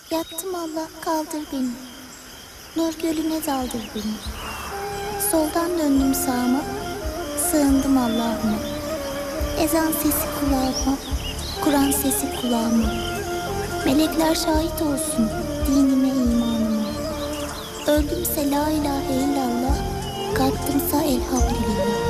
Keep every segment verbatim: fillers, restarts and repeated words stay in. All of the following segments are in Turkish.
Yattım Allah, kaldır beni. Nur gölüne daldır beni. Soldan döndüm sağıma, sığındım Allah'ıma. Ezan sesi kulağıma, Kur'an sesi kulağıma. Melekler şahit olsun dinime, imanıma. Öldümse la ilahe illallah, kalktımsa elhamdülillah.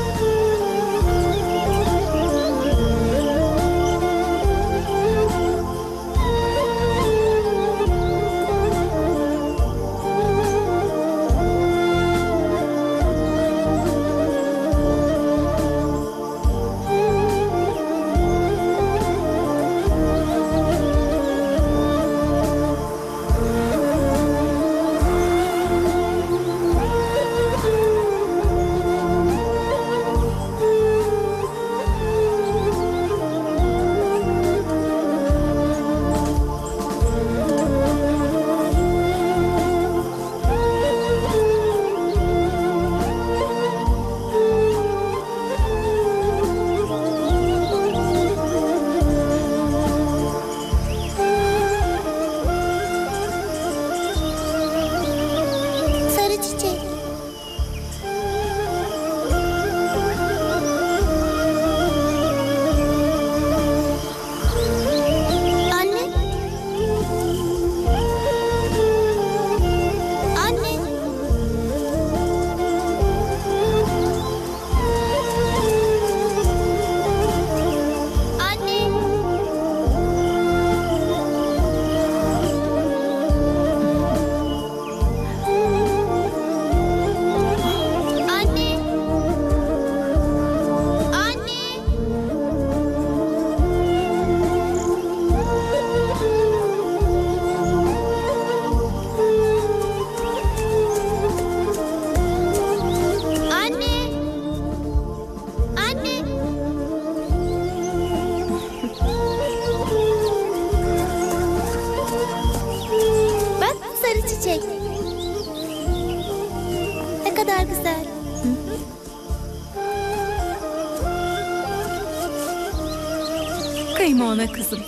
Kıyma ona kızım.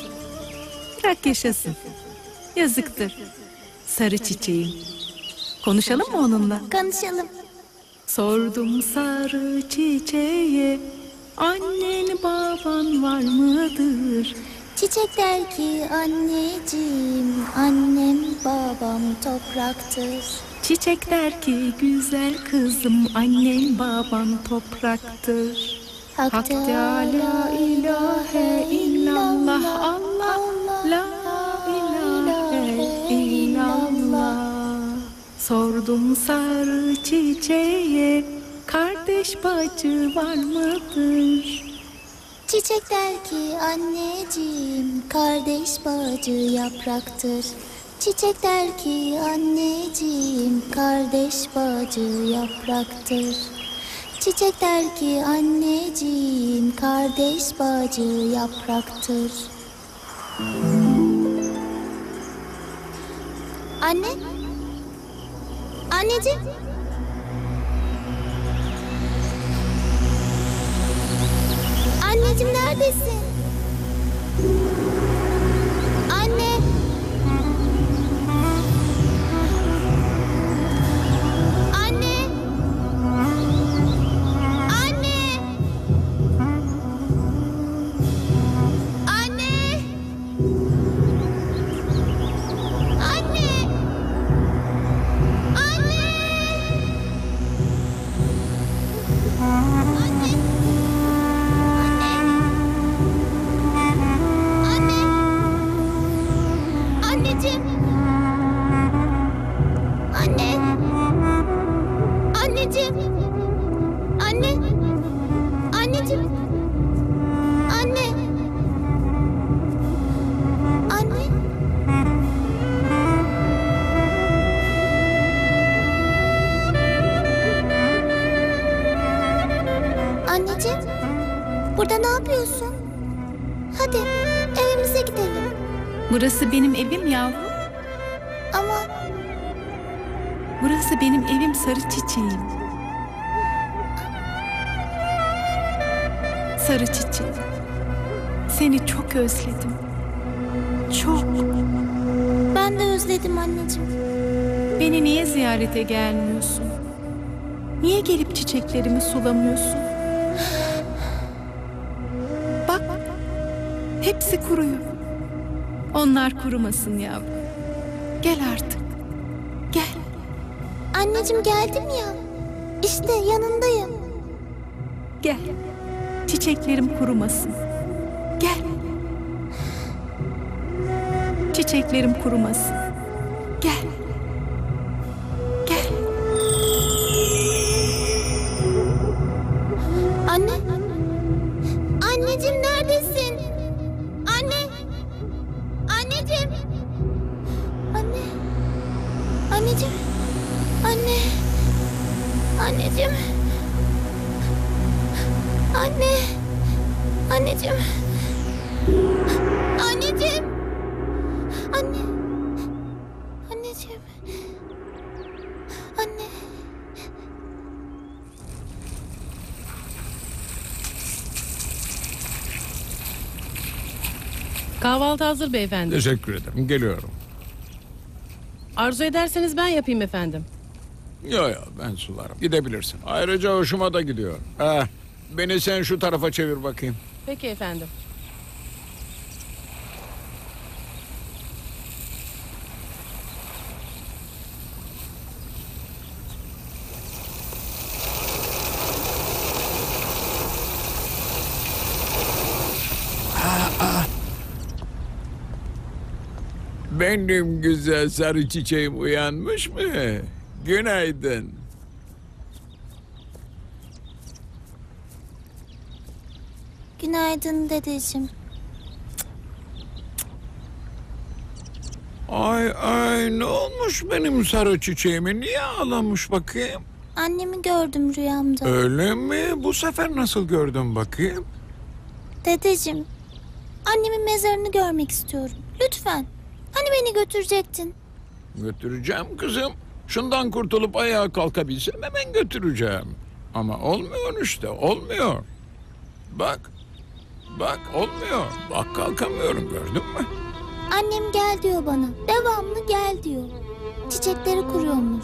Bırak yaşasın. Yazıktır. Sarı çiçeğim. Konuşalım mı onunla? Konuşalım. Sordum sarı çiçeğe, annen baban var mıdır? Çiçek der ki anneciğim, annem babam topraktır. Çiçek der ki güzel kızım, annen baban topraktır. Hak, Hak Teâlâ la ilahe illallah, Allah, la ilahe illallah. Sordum sarı çiçeğe, kardeş bacı var mıdır? Çiçek der ki anneciğim, kardeş bacı yapraktır. Çiçek der ki anneciğim, kardeş bacı yapraktır. Çiçek der ki anneciğim, kardeş bacı yapraktır. Anne? Anneciğim? Anneciğim neredesin? Anne? Anne? Anne? Anne? Anne? Anneciğim. Anne. Anneciğim. Anne. Anneciğim. Anne. Anne. Anneciğim. Burada ne yapıyorsun? Hadi evimize gidelim. Burası benim evim yavrum. Ama burası benim evim sarı çiçeğim. Sarı çiçeğim. Seni çok özledim. Çok. ben Ben de özledim anneciğim. Beni niye ziyarete gelmiyorsun? Niye gelip çiçeklerimi sulamıyorsun? Bak, hepsi kuruyor. Onlar kurumasın yavrum. Gel artık. Gel. Anneciğim geldim ya. İşte yanındayım. Gel. Çiçeklerim kurumasın. Gel. Çiçeklerim kurumasın. Gel. Gel. Anne. Anneciğim neredesin? Anne. Anneciğim. Anne. Anneciğim. Anne. Anneciğim. Anne. Anneciğim. Anneciğim. Anne. Anneciğim. Anne. Kahvaltı hazır beyefendi. Teşekkür ederim. Geliyorum. Arzu ederseniz ben yapayım efendim. Yo yo ben sularım. Gidebilirsin. Ayrıca hoşuma da gidiyor. Ha, beni sen şu tarafa çevir bakayım. Peki efendim. Benim güzel sarı çiçeğim uyanmış mı? Günaydın. Günaydın dedeciğim. Ay ay ne olmuş benim sarı çiçeğime? Niye ağlamış bakayım? Annemi gördüm rüyamda. Öyle mi? Bu sefer nasıl gördün bakayım? Dedeciğim, annemin mezarını görmek istiyorum. Lütfen. Hani beni götürecektin? Götüreceğim kızım. Şundan kurtulup ayağa kalkabilsem hemen götüreceğim. Ama olmuyor işte, olmuyor. Bak, bak olmuyor. Bak kalkamıyorum gördün mü? Annem gel diyor bana. Devamlı gel diyor. Çiçekleri kuruyormuş.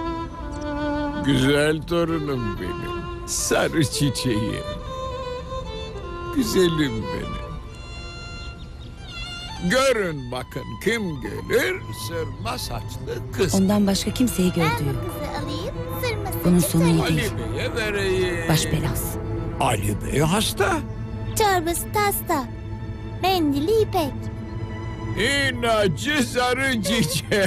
Güzel torunum benim. Sarı çiçeğim. Güzelim benim. Görün bakın kim gelir? Sırma saçlı kız. Ondan başka kimseyi gördü Ben yok. bu kızı alayım, sırmasını Bunun sonu iyi Ali değil. Bey'e vereyim. Baş belası. Ali Bey hasta. çorbası tasta. Mendili ipek. İnacı sarı çiçek.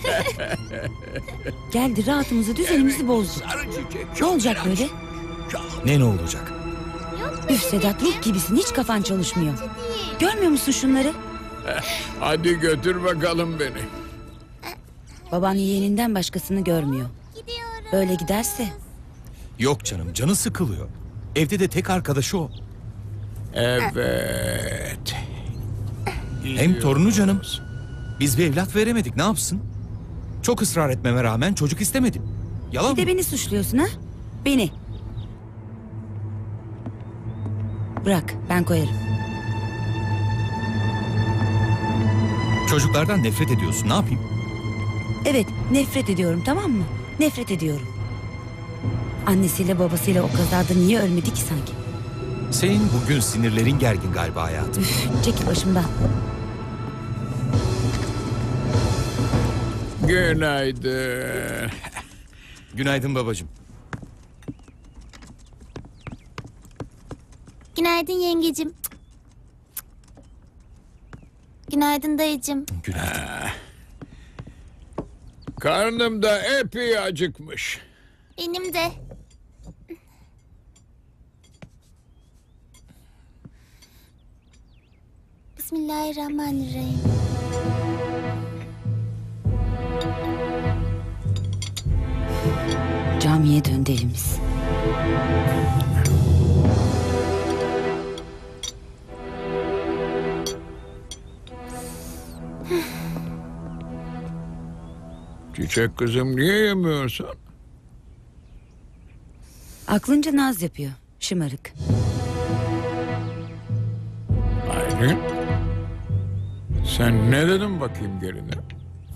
Geldi rahatımızı düzenimizi bozdu. Sarı çiçek. Ne çok olacak fena. böyle? Çok- Ne ne olacak? Üf Sedat ruh gibisin hiç kafan çalışmıyor. Değil. Görmüyor musun şunları? Hadi götür bakalım beni. Baban yeğeninden başkasını görmüyor. Gidiyorum. Böyle giderse Yok canım, canı sıkılıyor. Evde de tek arkadaşı o. Evet. Hem torunu canım. Biz bir evlat veremedik, ne yapsın? Çok ısrar etmeme rağmen çocuk istemedim. Yalan bir de mı? beni suçluyorsun ha? Beni. Bırak ben koyarım. Çocuklardan nefret ediyorsun, ne yapayım? Evet nefret ediyorum tamam mı? Nefret ediyorum. Annesiyle babasıyla o kazada niye ölmedi ki sanki? Senin bugün sinirlerin gergin galiba hayatım. Üf, çekil başımdan. Günaydın. Günaydın babacığım. Günaydın yengecim. Günaydın dayıcım. Günaydın. Karnım da epey acıkmış. Benim de. Bismillahirrahmanirrahim. Camiye döndü evimiz. Çiçek kızım niye yemiyorsun? Aklınca naz yapıyor. Şımarık. Aylin. Sen ne dedin bakayım geline?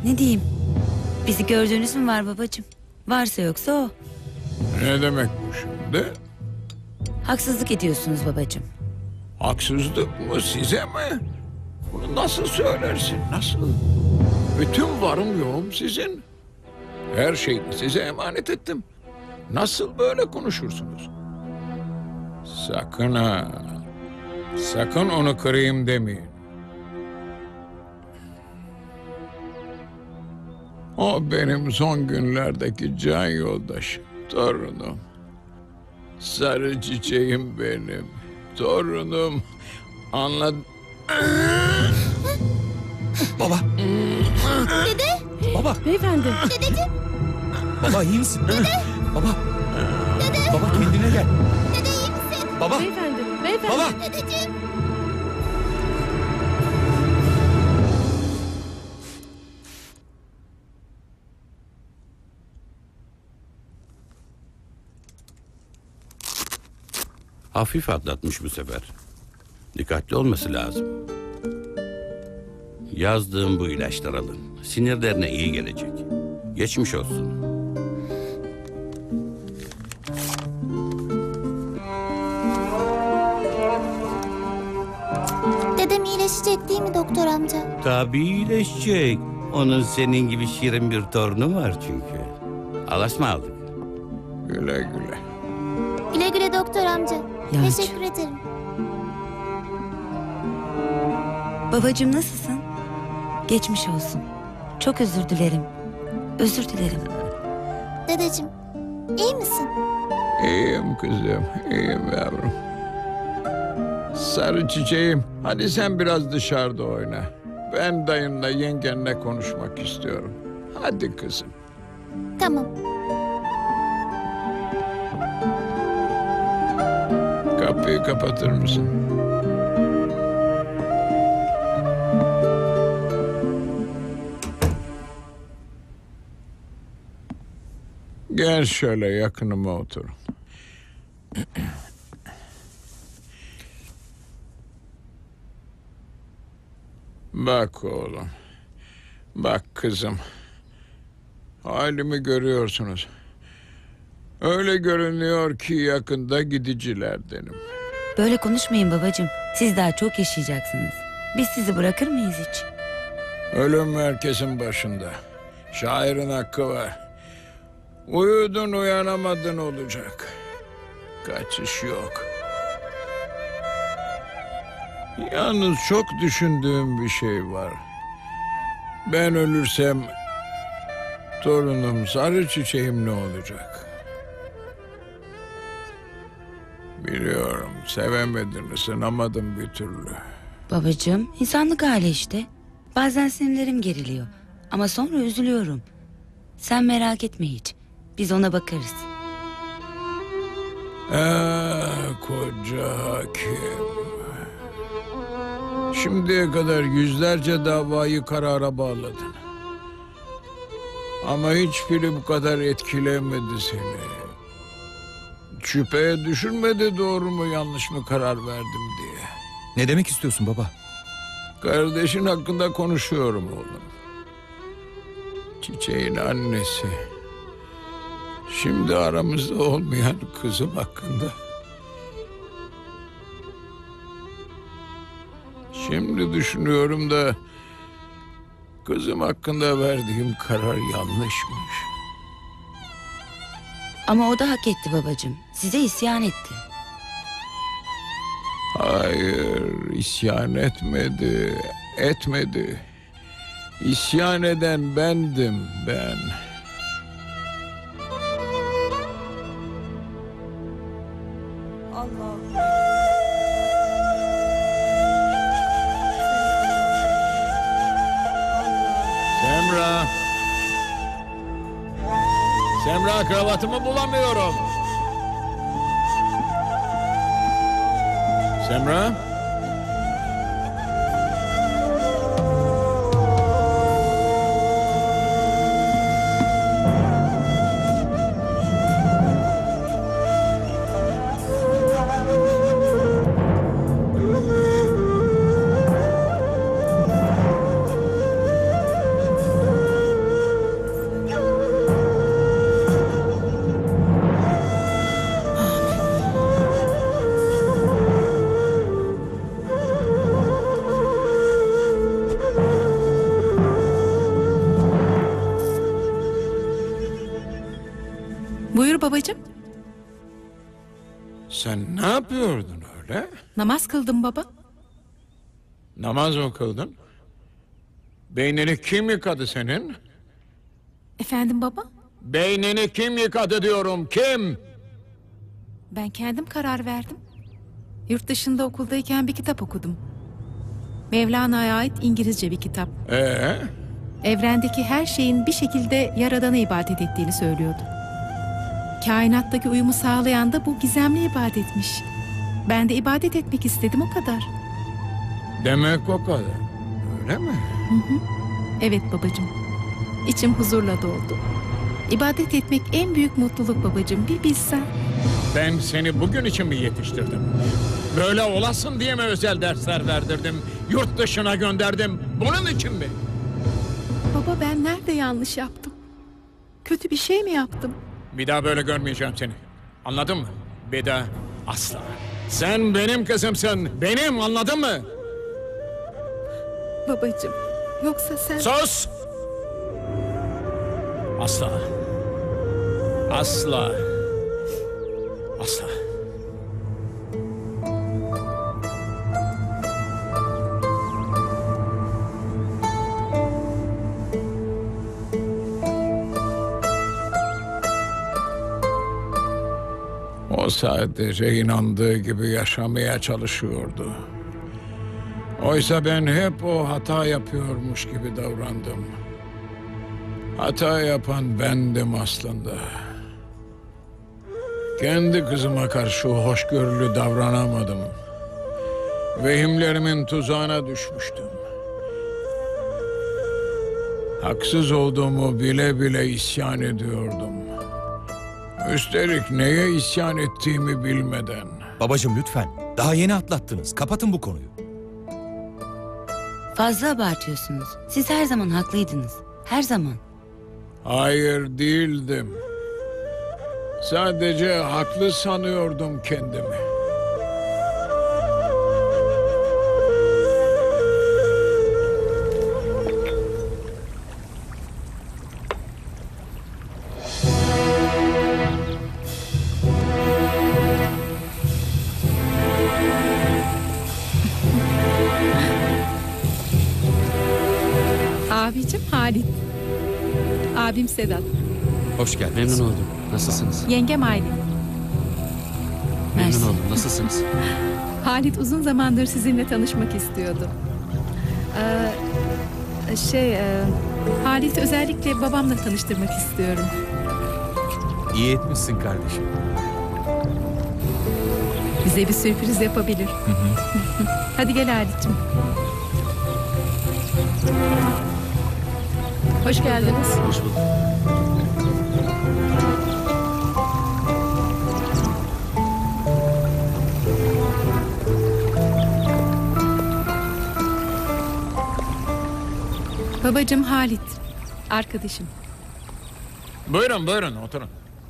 Ne diyeyim? Bizi gördüğünüz mü var babacığım? Varsa yoksa o. Ne demek bu şimdi? Haksızlık ediyorsunuz babacığım. Haksızlık mı size mi? Bunu nasıl söylersin, nasıl? Bütün varım yoğum sizin. Her şeyi size emanet ettim. Nasıl böyle konuşursunuz? Sakın ha. Sakın onu kırayım demeyin. O benim son günlerdeki can yoldaşım, torunum. Sarı çiçeğim benim, torunum. Anlad... Baba. Dede, Baba. Beyefendi. dedeciğim, Baba iyi misin? Baba. Baba kendine gel. dede iyi misin? Baba. Beyefendi. Beyefendi. Baba. Dedeciğim. Hafif atlatmış bu sefer. Dikkatli olması lazım. Yazdığım bu ilaçlar alın. Sinirlerine iyi gelecek. Geçmiş olsun. Dedem iyileşecek değil mi doktor amca? Tabii iyileşecek. Onun senin gibi şirin bir torunu var çünkü. Alaşma aldık. Güle güle. Güle güle doktor amca. Yağcı. Teşekkür ederim. Babacığım nasılsın? Geçmiş olsun. Çok özür dilerim. Özür dilerim. Dedeciğim, iyi misin? İyiyim kızım, iyiyim yavrum. Sarı çiçeğim, hadi sen biraz dışarıda oyna. Ben dayınla yengenle konuşmak istiyorum. Hadi kızım. Tamam. Kapıyı kapatır mısın? Gel şöyle yakınıma otur. Bak oğlum. Bak kızım. Halimi görüyorsunuz. Öyle görünüyor ki yakında gidicilerdenim. Böyle konuşmayın babacığım. Siz daha çok yaşayacaksınız. Biz sizi bırakır mıyız hiç? Ölüm herkesin başında. Şairin hakkı var. Uyudun uyanamadın olacak. Kaçış yok. Yalnız çok düşündüğüm bir şey var. Ben ölürsem torunum sarı çiçeğim ne olacak? Biliyorum sevemedin, ısınamadın bir türlü. Babacığım insanlık hali işte. Bazen sinirlerim geriliyor. Ama sonra üzülüyorum. Sen merak etme hiç. Biz ona bakarız. Ah koca hakim. Şimdiye kadar yüzlerce davayı karara bağladın. Ama hiçbiri bu kadar etkilemedi seni. Şüpheye düşürmedi doğru mu yanlış mı karar verdim diye. Ne demek istiyorsun baba? Kardeşin hakkında konuşuyorum oğlum. Çiçeğin annesi. Şimdi aramızda olmayan kızım hakkında. Şimdi düşünüyorum da kızım hakkında verdiğim karar yanlışmış. Ama o da hak etti babacığım. Size isyan etti. Hayır, isyan etmedi, etmedi. İsyan eden bendim, ben. Semra. Semra, kravatımı bulamıyorum. Semra. oldu babacığım? Sen ne yapıyordun öyle? Namaz kıldım baba. Namaz mı kıldın? Beynini kim yıkadı senin? Efendim baba? Beynini kim yıkadı diyorum, kim? Ben kendim karar verdim. Yurt dışında okuldayken bir kitap okudum. Mevlana'ya ait İngilizce bir kitap. Ee? Evrendeki her şeyin bir şekilde Yaradan'a ibadet ettiğini söylüyordu. Kainattaki uyumu sağlayan da bu gizemli ibadetmiş. Ben de ibadet etmek istedim, o kadar. Demek o kadar. Öyle mi? Evet babacığım. İçim huzurla doldu. İbadet etmek en büyük mutluluk babacığım, bir bilsen. Ben seni bugün için mi yetiştirdim? Böyle olasın diye mi özel dersler verdirdim? Yurt dışına gönderdim. Bunun için mi? Baba, ben nerede yanlış yaptım? Kötü bir şey mi yaptım? Bir daha böyle görmeyeceğim seni. Anladın mı? Bir daha asla. Sen benim kızımsın. Benim, anladın mı? Babacığım, yoksa sen... Sus! Asla. Asla. Asla. O sadece inandığı gibi yaşamaya çalışıyordu. Oysa ben hep o hata yapıyormuş gibi davrandım. Hata yapan bendim aslında. Kendi kızıma karşı hoşgörülü davranamadım. Vehimlerimin tuzağına düşmüştüm. Haksız olduğumu bile bile isyan ediyordum. Üstelik neye isyan ettiğimi bilmeden. Babacığım lütfen. Daha yeni atlattınız. Kapatın bu konuyu. Fazla abartıyorsunuz. Siz her zaman haklıydınız. Her zaman. Hayır, değildim. Sadece haklı sanıyordum kendimi. Abicim Halit. Abim Sedat. Hoş geldiniz. Memnun oldum. Nasılsınız? Yengem Aylin. Mersi. Memnun oldum. Nasılsınız? Halit uzun zamandır sizinle tanışmak istiyordu. Ee, şey, e, Halit özellikle babamla tanıştırmak istiyorum. İyi etmişsin kardeşim. Bize bir sürpriz yapabilir. Hadi gel Halit'ciğim. Hoş geldiniz. Hoş bulduk. Babacığım Halit. Arkadaşım. Buyurun, buyurun, oturun.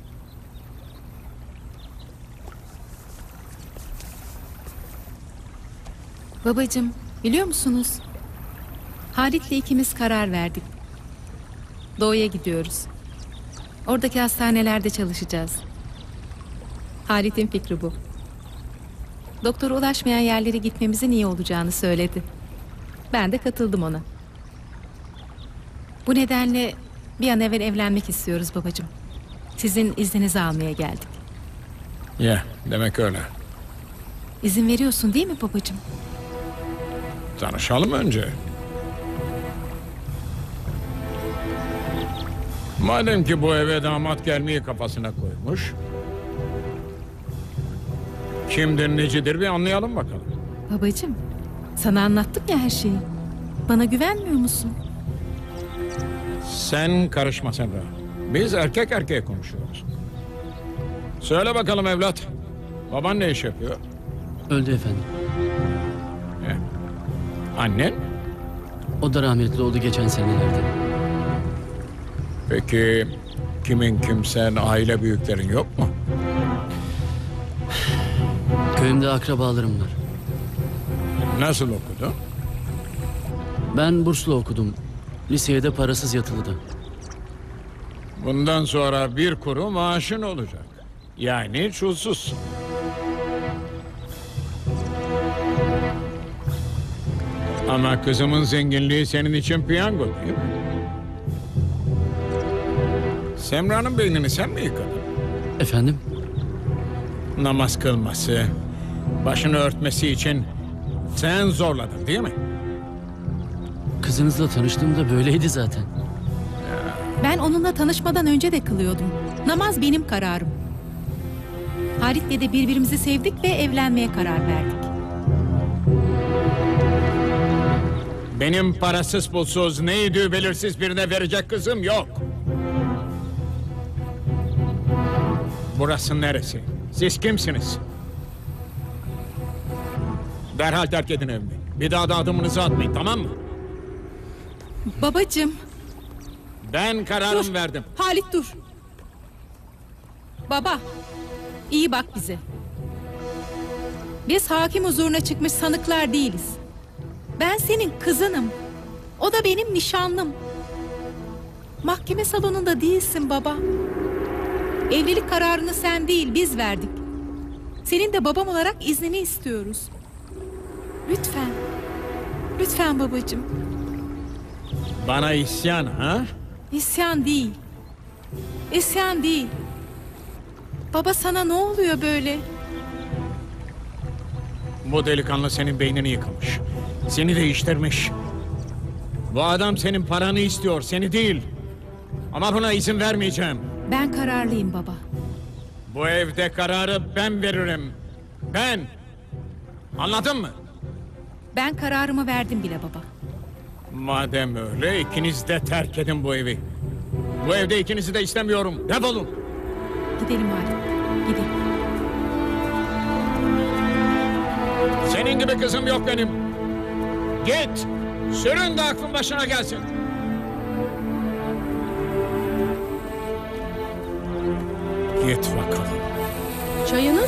Babacığım, biliyor musunuz? Halit'le ikimiz karar verdik. Doğu'ya gidiyoruz. Oradaki hastanelerde çalışacağız. Halit'in fikri bu. Doktora ulaşmayan yerlere gitmemizin iyi olacağını söyledi. Ben de katıldım ona. Bu nedenle bir an evvel evlenmek istiyoruz babacığım. Sizin izninizi almaya geldik. Ya, demek öyle. İzin veriyorsun değil mi babacığım? Tanışalım önce. Madem ki bu eve damat gelmeyi kafasına koymuş, kimdir necidir bir anlayalım bakalım. Babacığım, sana anlattım ya her şeyi. Bana güvenmiyor musun? Sen karışma Semra. Biz erkek erkeğe konuşuyoruz. Söyle bakalım evlat. Baban ne iş yapıyor? Öldü efendim. Eh. Annen? O da rahmetli oldu geçen senelerde. Peki kimin kimsen, aile büyüklerin yok mu? Köyümde akrabalarım var. Nasıl okudun? Ben burslu okudum. Liseye de parasız yatılıda. Bundan sonra bir kuru maaşın olacak. Yani çulsuzsun. Ama kızımın zenginliği senin için piyango değil mi? Semra'nın beynini sen mi yıkadın? Efendim? Namaz kılması, başını örtmesi için sen zorladın değil mi? Kızınızla tanıştığımda böyleydi zaten. Ben onunla tanışmadan önce de kılıyordum. Namaz benim kararım. Halit'le de birbirimizi sevdik ve evlenmeye karar verdik. Benim parasız pulsuz neydi belirsiz birine verecek kızım yok. Burası neresi? Siz kimsiniz? Derhal terk edin evimi. Bir daha da adımınızı atmayın, tamam mı? Babacığım. Ben kararımı Dur. verdim. Halit dur. Baba, iyi bak bize. Biz hakim huzuruna çıkmış sanıklar değiliz. Ben senin kızınım. O da benim nişanlım. Mahkeme salonunda değilsin baba. Evlilik kararını sen değil, biz verdik. Senin de babam olarak iznini istiyoruz. Lütfen. Lütfen babacığım. Bana isyan ha? İsyan değil. İsyan değil. Baba sana ne oluyor böyle? Bu delikanlı senin beynini yıkamış. Seni değiştirmiş. Bu adam senin paranı istiyor, seni değil. Ama buna izin vermeyeceğim. Ben kararlıyım baba. Bu evde kararı ben veririm. Ben. Anladın mı? Ben kararımı verdim bile baba. Madem öyle ikiniz de terk edin bu evi. Bu evde ikinizi de istemiyorum. Defolun. Gidelim Halit. Gidelim. Senin gibi kızım yok benim. Git. Sürün de aklın başına gelsin. Git bakalım. Çayınız?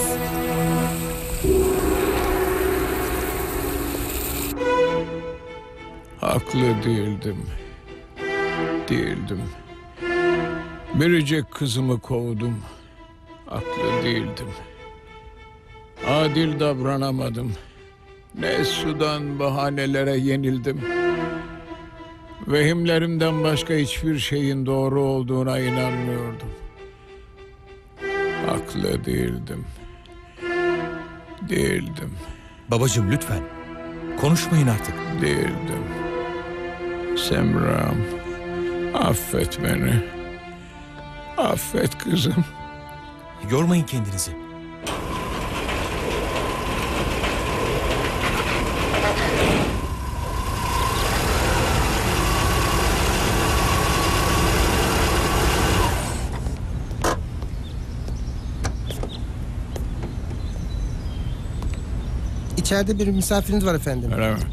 Haklı değildim. Değildim. Biricik kızımı kovdum. Haklı değildim. Adil davranamadım. Ne sudan bahanelere yenildim. Vehimlerimden başka hiçbir şeyin doğru olduğuna inanmıyordum. Haklı değildim. Değildim. Babacığım lütfen. Konuşmayın artık. Değildim. Semra'm, affet beni. Affet kızım. Yormayın kendinizi. İçeride bir misafiriniz var efendim. Öyle mi?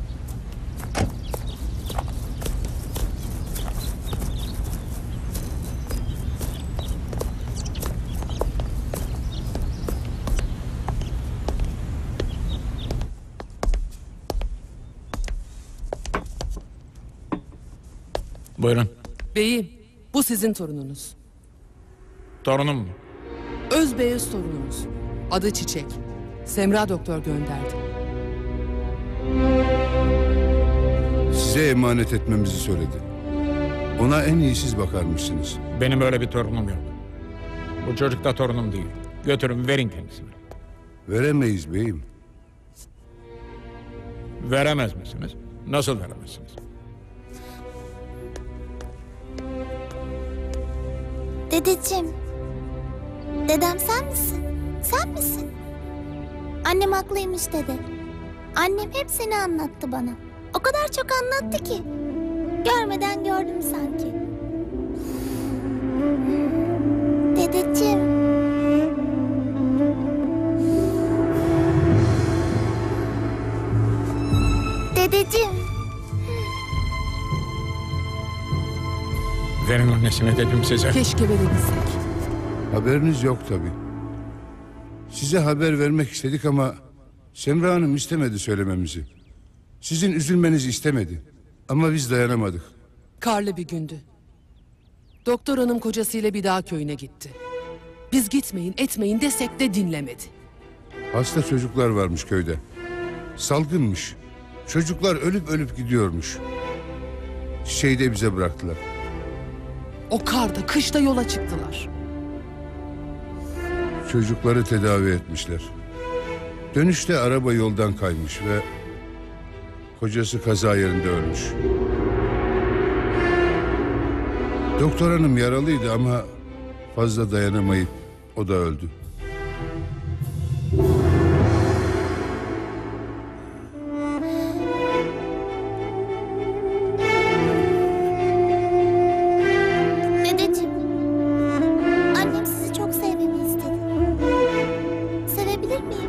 Buyurun. Beyim, bu sizin torununuz. Torunum mu? Özbeyaz torununuz. Adı Çiçek. Semra doktor gönderdi. Size emanet etmemizi söyledi. Ona en iyi siz bakarmışsınız. Benim öyle bir torunum yok. Bu çocuk da torunum değil. Götürün verin kendisini. Veremeyiz beyim. Veremez misiniz? Nasıl veremezsiniz? Dedeciğim. Dedem sen misin? Sen misin? Annem haklıymış dede. Annem hep seni anlattı bana. O kadar çok anlattı ki. Görmeden gördüm sanki. Dedeciğim. Dedeciğim. Verin annesine dedim size. Keşke verebilsek. Haberiniz yok tabii. Size haber vermek istedik ama Semra Hanım istemedi söylememizi. Sizin üzülmenizi istemedi. Ama biz dayanamadık. Karlı bir gündü. Doktor hanım kocasıyla bir daha köyüne gitti. Biz gitmeyin etmeyin desek de dinlemedi. Hasta çocuklar varmış köyde. Salgınmış. Çocuklar ölüp ölüp gidiyormuş. Çiçeği de bize bıraktılar. O karda kışta yola çıktılar. Çocukları tedavi etmişler. Dönüşte araba yoldan kaymış ve kocası kaza yerinde ölmüş. Doktor hanım yaralıydı ama fazla dayanamayıp o da öldü. Dedeciğim, annem sizi çok sevmemi istedi. Sevebilir miyim?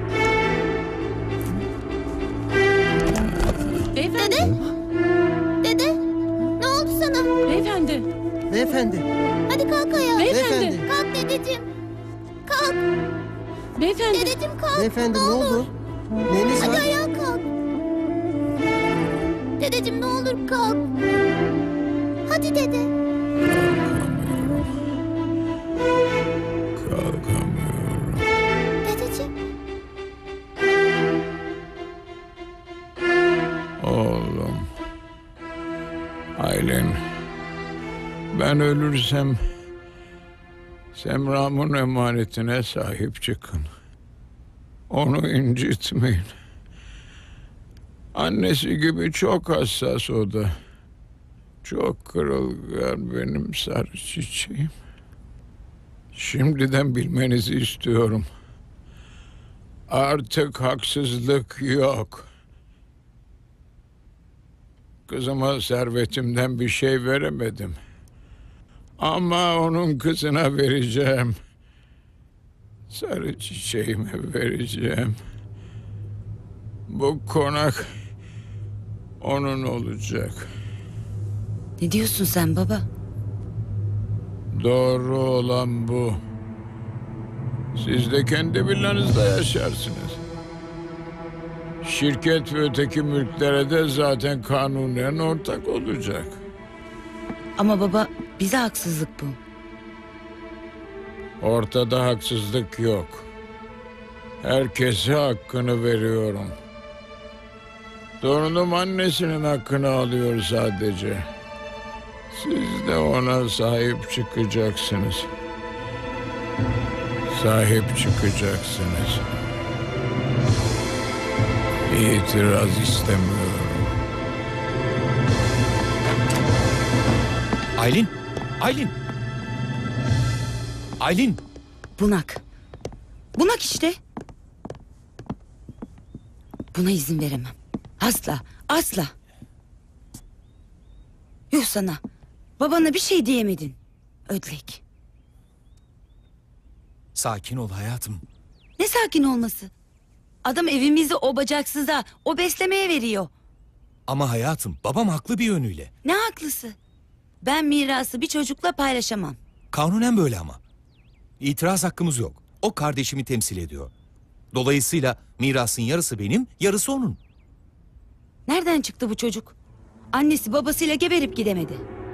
Beyefendi. Dede? Dede? Ne oldu sana? Beyefendi. Beyefendi. Hadi kalk ayağa. Beyefendi. Kalk dedeciğim. Kalk. Beyefendi. Dedeciğim kalk. Beyefendi ne oldu? Neyiniz Hadi var? ayağa kalk. Dedeciğim ne olur kalk. Hadi dede. Kalkamıyorum. Dedeciğim. Oğlum. Aylin. Ben ölürsem Semra'mın emanetine sahip çıkın. Onu incitmeyin. Annesi gibi çok hassas o da. Çok kırılgan benim sarı çiçeğim. Şimdiden bilmenizi istiyorum. Artık haksızlık yok. Kızıma servetimden bir şey veremedim. Ama onun kızına vereceğim. Sarı çiçeğime vereceğim. Bu konak onun olacak. Ne diyorsun sen baba? Doğru olan bu. Siz de kendi villanızda yaşarsınız. Şirket ve öteki mülklere de zaten kanunen ortak olacak. Ama baba bize haksızlık bu. Ortada haksızlık yok. Herkese hakkını veriyorum. Torunum annesinin hakkını alıyor sadece. Siz de ona sahip çıkacaksınız. Sahip çıkacaksınız. İtiraz istemiyorum. Aylin! Aylin! Aylin! Bunak. Bunak işte. Buna izin veremem. Asla, asla. Yuh sana. Babana bir şey diyemedin. Ödlek. Sakin ol hayatım. Ne sakin olması? Adam evimizi o bacaksıza, o beslemeye veriyor. Ama hayatım babam haklı bir yönüyle. Ne haklısı? Ben mirası bir çocukla paylaşamam. Kanunen böyle ama. İtiraz hakkımız yok. O kardeşimi temsil ediyor. Dolayısıyla mirasın yarısı benim, yarısı onun. Nereden çıktı bu çocuk? Annesi babasıyla geberip gidemedi.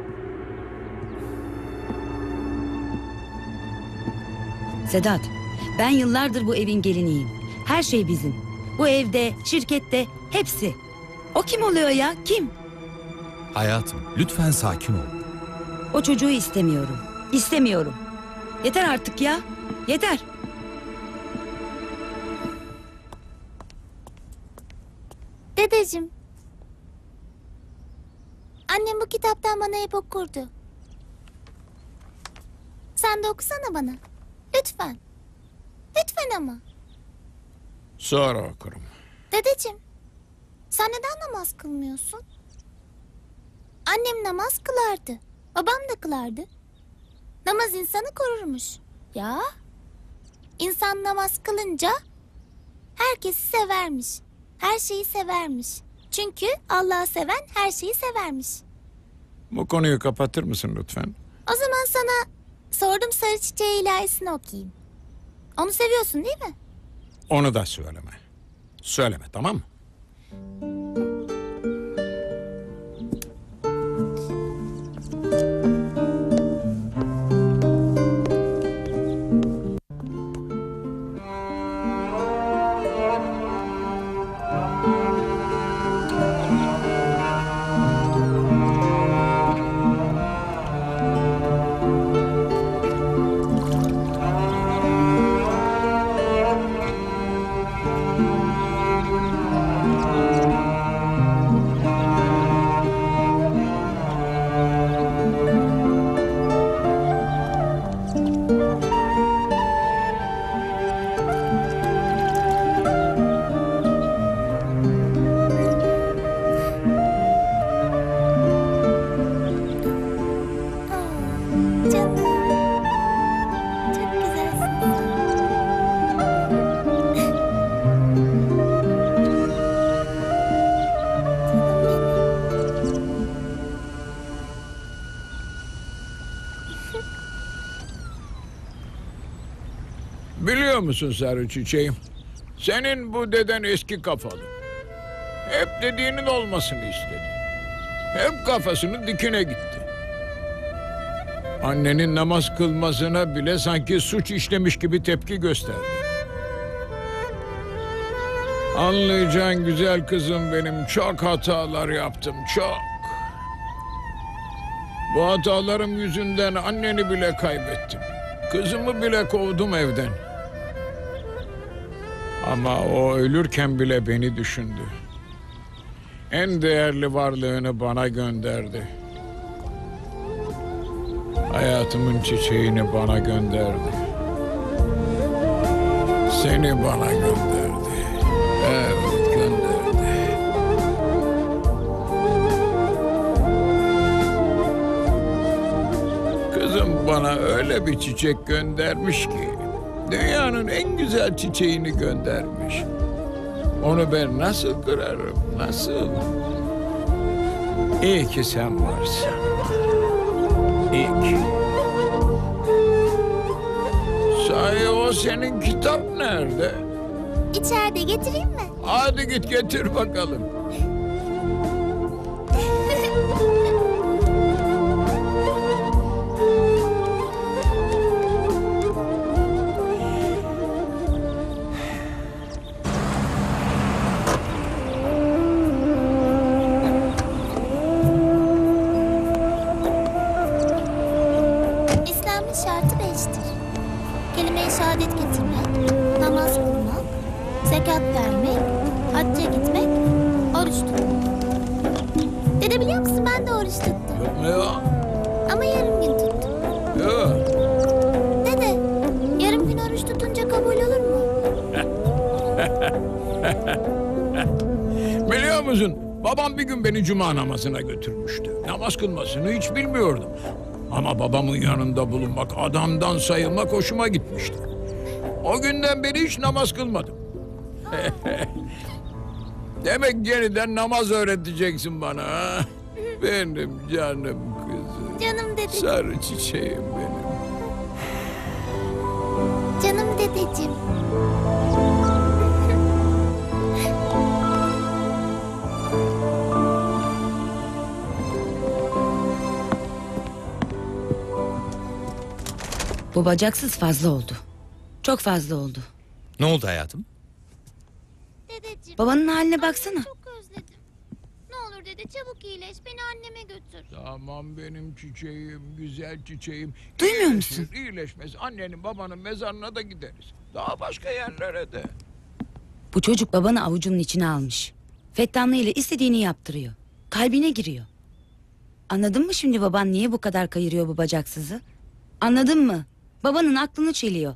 Sedat, ben yıllardır bu evin geliniyim. Her şey bizim. Bu evde, şirkette, hepsi. O kim oluyor ya? Kim? Hayatım, lütfen sakin ol. O çocuğu istemiyorum. İstemiyorum. Yeter artık ya. Yeter. Dedeciğim. Annem bu kitaptan bana hep okurdu. Sen de okusana bana. Lütfen. Lütfen ama. Sonra okurum. Dedeciğim. Sen neden namaz kılmıyorsun? Annem namaz kılardı. Babam da kılardı. Namaz insanı korurmuş. Ya. İnsan namaz kılınca herkesi severmiş. Her şeyi severmiş. Çünkü Allah'ı seven her şeyi severmiş. Bu konuyu kapatır mısın lütfen? O zaman sana sordum sarı çiçeği ilahisini okuyayım. Onu seviyorsun değil mi? Onu da söyleme. Söyleme, tamam mı? musun sarı çiçeğim? Senin bu deden eski kafalı. Hep dediğinin olmasını istedi. Hep kafasını dikine gitti. Annenin namaz kılmasına bile sanki suç işlemiş gibi tepki gösterdi. Anlayacağın güzel kızım benim, çok hatalar yaptım, çok. Bu hatalarım yüzünden anneni bile kaybettim. Kızımı bile kovdum evden. Ama o ölürken bile beni düşündü. En değerli varlığını bana gönderdi. Hayatımın çiçeğini bana gönderdi. Seni bana gönderdi. Evet, gönderdi. Kızım bana öyle bir çiçek göndermiş ki, dünyanın en güzel çiçeğini göndermiş. Onu ben nasıl kırarım, nasıl? İyi ki sen varsın. İyi ki. Sahi o senin kitap nerede? İçeride, getireyim mi? Hadi git getir bakalım. İslam'ın şartı beştir. Kelime-i şehadet getirmek, namaz kılmak, zekat vermek, hacca gitmek, oruç tutmak. Dede biliyor musun, ben de oruç tuttum. Yok mu ya? Ama yarım gün tuttum. Yok. Dede, yarım gün oruç tutunca kabul olur mu? Biliyor musun? Babam bir gün beni cuma namazına götürmüştü. Namaz kılmasını hiç bilmiyordum. Ama babamın yanında bulunmak, adamdan sayılmak hoşuma gitmişti. O günden beri hiç namaz kılmadım. Demek yeniden namaz öğreteceksin bana, ha? Benim canım kızım. Canım dedeciğim. Sarı çiçeğim benim. Canım dedeciğim. Bu bacaksız fazla oldu. Çok fazla oldu. Ne oldu hayatım? Dedeciğim. Babanın haline baksana. Çok özledim. Ne olur dede, çabuk iyileş, beni anneme götür. Tamam benim çiçeğim, güzel çiçeğim. Duymuyor İyileşir, musun? İyileşmez. Annenin babanın mezarına da gideriz. Daha başka yerlere de. Bu çocuk babanı avucunun içine almış. Fettanlı ile istediğini yaptırıyor. Kalbine giriyor. Anladın mı şimdi baban niye bu kadar kayırıyor bu bacaksızı? Anladın mı? Babanın aklını çeliyor.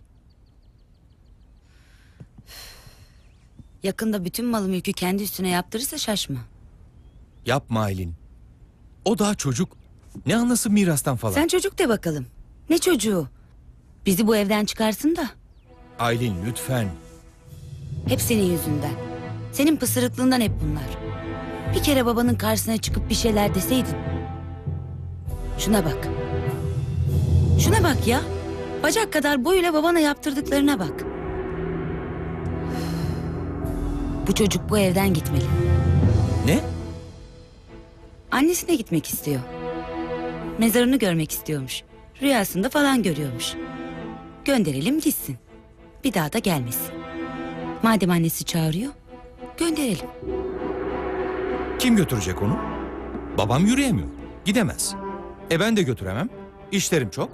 Yakında bütün malı mülkü kendi üstüne yaptırırsa şaşma. Yapma Aylin. O daha çocuk. Ne anlasın mirastan falan? Sen çocuk de bakalım. Ne çocuğu? Bizi bu evden çıkarsın da. Aylin lütfen. Hep senin yüzünden. Senin pısırıklığından hep bunlar. Bir kere babanın karşısına çıkıp bir şeyler deseydin. Şuna bak. Şuna bak ya. Bacak kadar boyuyla babana yaptırdıklarına bak. Bu çocuk bu evden gitmeli. Ne? Annesine gitmek istiyor. Mezarını görmek istiyormuş. Rüyasında falan görüyormuş. Gönderelim gitsin. Bir daha da gelmesin. Madem annesi çağırıyor, gönderelim. Kim götürecek onu? Babam yürüyemiyor. Gidemez. E ben de götüremem. İşlerim çok.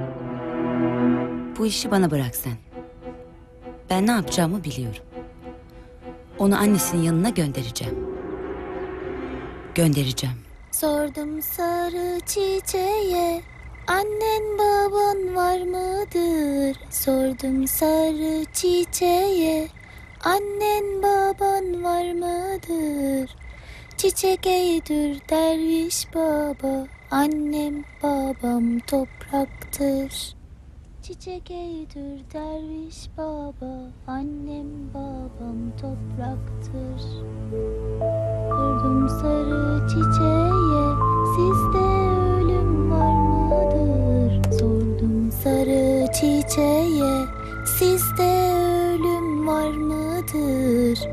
Bu işi bana bırak sen. Ben ne yapacağımı biliyorum. Onu annesinin yanına göndereceğim. Göndereceğim. Sordum sarı çiçeğe, annen baban var mıdır? Sordum sarı çiçeğe, annen baban var mıdır? Çiçek eğdir derviş baba, annem babam topraktır. Çiçek eğdir derviş baba, annem babam topraktır. Sordum sarı çiçeğe, sizde ölüm var mıdır? Sordum sarı çiçeğe, sizde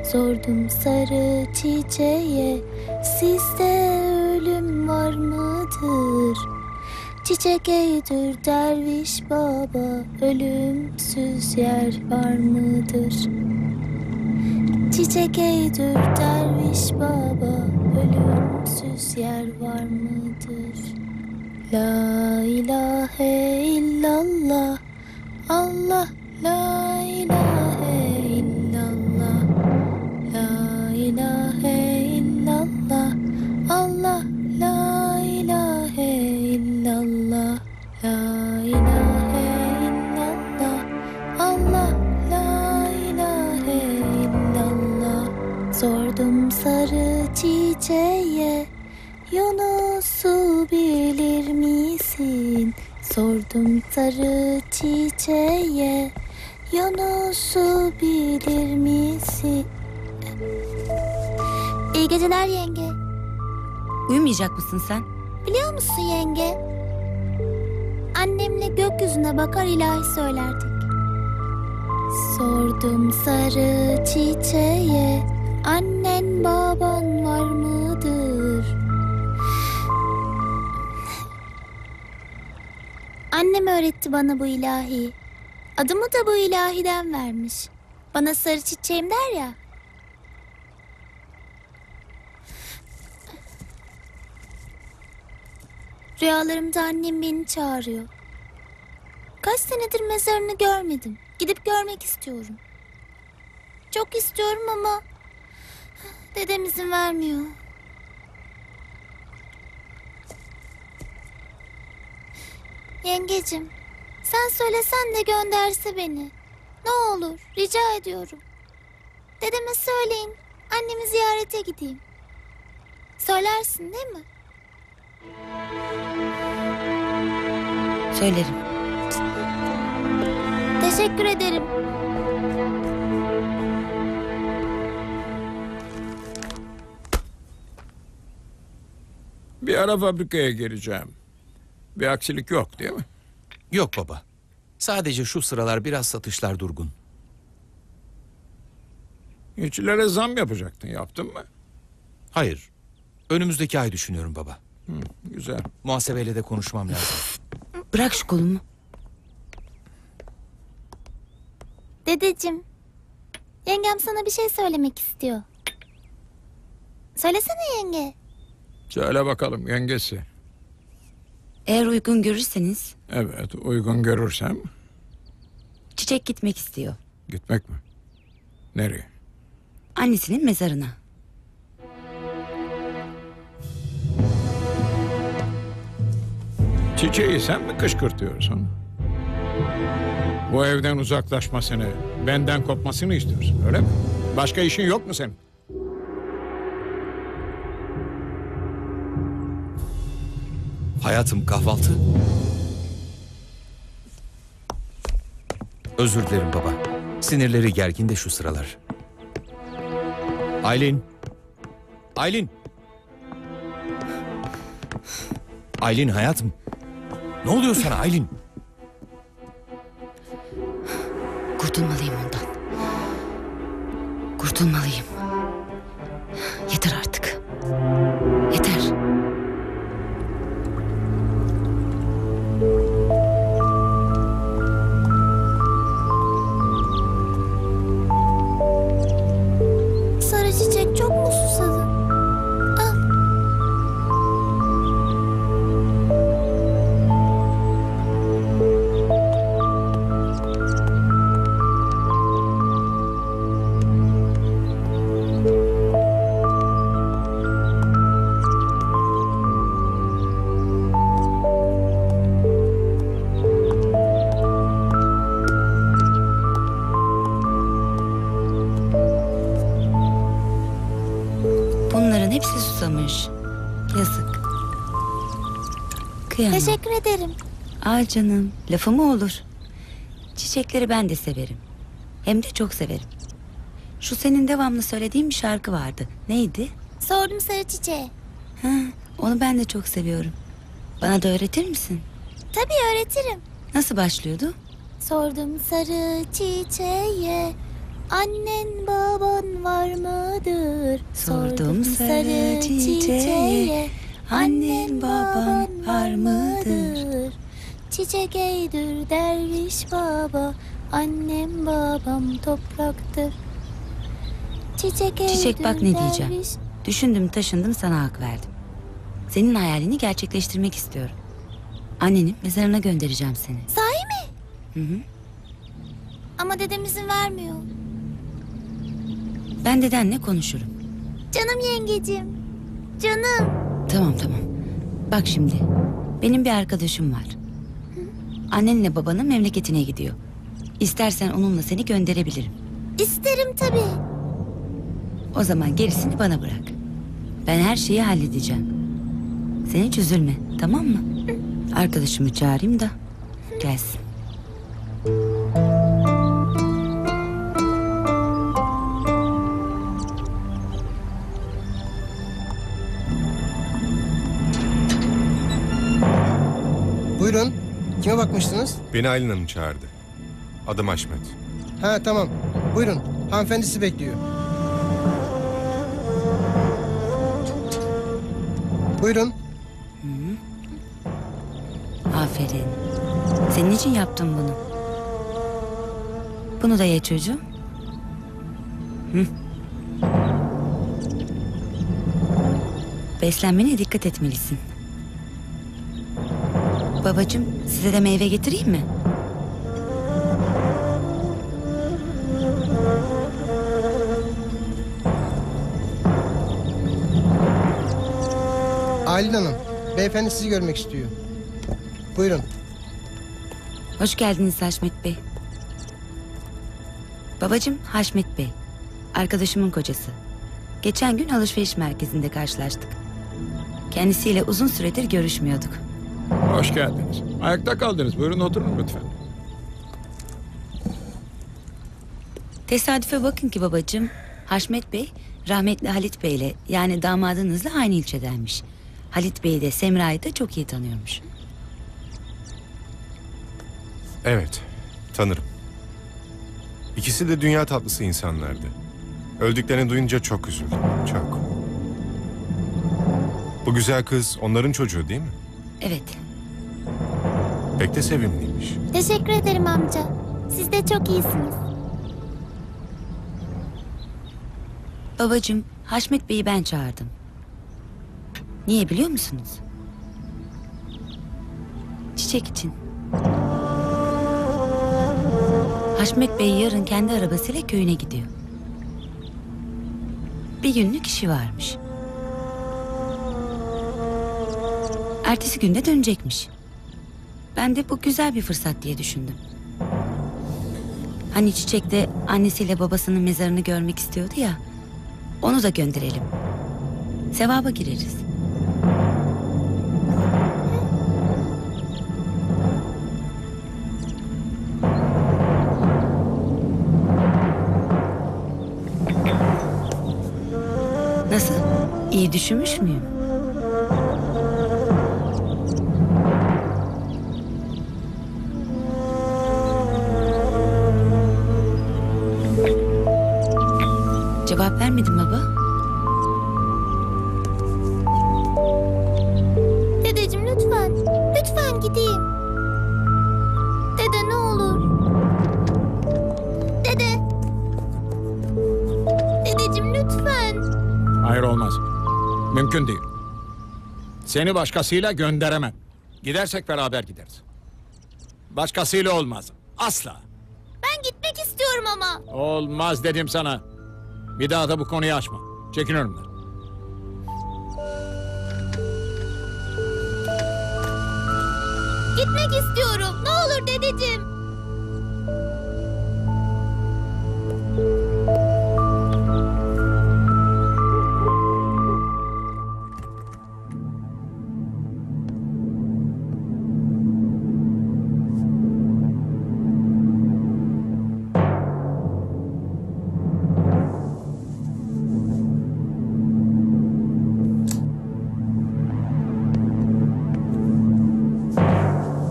Sordum sarı çiçeğe, sizde ölüm var mıdır? Çiçek eğilir derviş baba, ölümsüz yer var mıdır? Çiçek eğilir derviş baba, ölümsüz yer var mıdır? La ilahe illallah, Allah, la ilahe illallah, la ilahe illallah, Allah, la ilahe illallah, la ilahe illallah, Allah, la ilahe illallah. Sordum sarı çiçeğe, Yunus'u bilir misin? Sordum sarı çiçeğe, Yunus'u bilir misin? İyi geceler yenge. Uyumayacak mısın sen? Biliyor musun yenge? Annemle gökyüzüne bakar ilahi söylerdik. Sordum sarı çiçeğe, annen baban var mıdır? Annem öğretti bana bu ilahi. Adımı da bu ilahiden vermiş. Bana sarı çiçeğim der ya. Rüyalarımda annem beni çağırıyor. Kaç senedir mezarını görmedim. Gidip görmek istiyorum. Çok istiyorum ama dedem izin vermiyor. Yengecim, sen söylesen de gönderse beni. Ne olur, rica ediyorum. Dedeme söyleyin, annemi ziyarete gideyim. Söylersin değil mi? Söylerim. Teşekkür ederim. Bir ara fabrikaya geleceğim. Bir aksilik yok değil mi? Yok baba. Sadece şu sıralar biraz satışlar durgun. İşçilere zam yapacaktın, yaptın mı? Hayır. Önümüzdeki ay düşünüyorum baba. Hı, güzel. Muhasebeyle de konuşmam lazım. Bırak şu kolumu. Dedeciğim, yengem sana bir şey söylemek istiyor. Söylesene yenge. Söyle bakalım yengesi. Eğer uygun görürseniz Evet, uygun görürsem Çiçek gitmek istiyor. gitmek mi? Nereye? Annesinin mezarına. Çiçeği sen mi kışkırtıyorsun? Bu evden uzaklaşmasını, benden kopmasını istiyorsun, öyle mi? Başka işin yok mu senin? Hayatım, kahvaltı. Özür dilerim baba. Sinirleri gergin de şu sıralar. Aylin. Aylin. Aylin hayatım. Ne oluyor sana Aylin? Kurtulmalıyım ondan. Kurtulmalıyım. Yeter artık. Yeter. Sarı çiçek çok mu susadın? Al. Bunların hepsi susamış. Yazık. Kıyamam. Teşekkür ederim. Aa canım, lafı mı olur? Çiçekleri ben de severim. Hem de çok severim. Şu senin devamlı söylediğin bir şarkı vardı. Neydi? Sordum sarı çiçeğe. Ha, onu ben de çok seviyorum. Bana da öğretir misin? Tabii öğretirim. Nasıl başlıyordu? Sordum sarı çiçeğe, Annen baban var mıdır? Sordum sarı çiçeğe, annen baban var mıdır? Çiçek eydür derviş baba, annem babam topraktır. Çiçek eydür Çiçek bak ne diyeceğim. derviş... Düşündüm taşındım sana hak verdim. Senin hayalini gerçekleştirmek istiyorum. Annenin mezarına göndereceğim seni. Sahi mi? Hı hı. Ama dedem izin vermiyor. Ben dedenle konuşurum. Canım yengecim. Canım. Tamam tamam. Bak şimdi. Benim bir arkadaşım var. Annenle babanın memleketine gidiyor. İstersen onunla seni gönderebilirim. İsterim tabii. O zaman gerisini bana bırak. Ben her şeyi halledeceğim. Sen hiç üzülme, tamam mı? Arkadaşımı çağırayım da gelsin. Buyurun. Kime bakmıştınız? Beni Aylin Hanım çağırdı. Adım Haşmet. Ha tamam. Buyurun. Hanımefendi sizi bekliyor. Buyurun. Aferin. Senin için yaptım bunu. Bunu da ye çocuğum. Hı. Beslenmene dikkat etmelisin. Babacığım, size de meyve getireyim mi? Aylin Hanım, beyefendi sizi görmek istiyor. Buyurun. Hoş geldiniz Haşmet Bey. Babacığım Haşmet Bey. Arkadaşımın kocası. Geçen gün alışveriş merkezinde karşılaştık. Kendisiyle uzun süredir görüşmüyorduk. Hoş geldiniz. Ayakta kaldınız. Buyurun oturun lütfen. Tesadüfe bakın ki babacığım, Haşmet Bey rahmetli Halit Bey'le yani damadınızla aynı ilçedenmiş. Halit Bey'i de Semra'yı da çok iyi tanıyormuş. Evet, tanırım. İkisi de dünya tatlısı insanlardı. Öldüklerini duyunca çok üzüldüm, çok. Bu güzel kız onların çocuğu değil mi? Evet. Pek de sevimliymiş. Teşekkür ederim amca. Siz de çok iyisiniz. Babacığım, Haşmet Bey'i ben çağırdım. Niye biliyor musunuz? Çiçek için. Haşmet Bey yarın kendi arabasıyla köyüne gidiyor. Bir günlük işi varmış. Ertesi günde dönecekmiş. Ben de bu güzel bir fırsat diye düşündüm. Hani Çiçek de annesiyle babasının mezarını görmek istiyordu ya. Onu da gönderelim. Sevaba gireriz. Nasıl? İyi düşünmüş müyüm? Cevap vermedin baba. Dedeciğim lütfen. Lütfen gideyim. Dede ne olur. Dede. Dedeciğim lütfen. Hayır olmaz. Mümkün değil. Seni başkasıyla gönderemem. Gidersek beraber gideriz. Başkasıyla olmaz. Asla. Ben gitmek istiyorum ama. Olmaz dedim sana. Bir daha da bu konuyu açma. Çekil önümden. Gitmek istiyorum. Ne olur dedeciğim.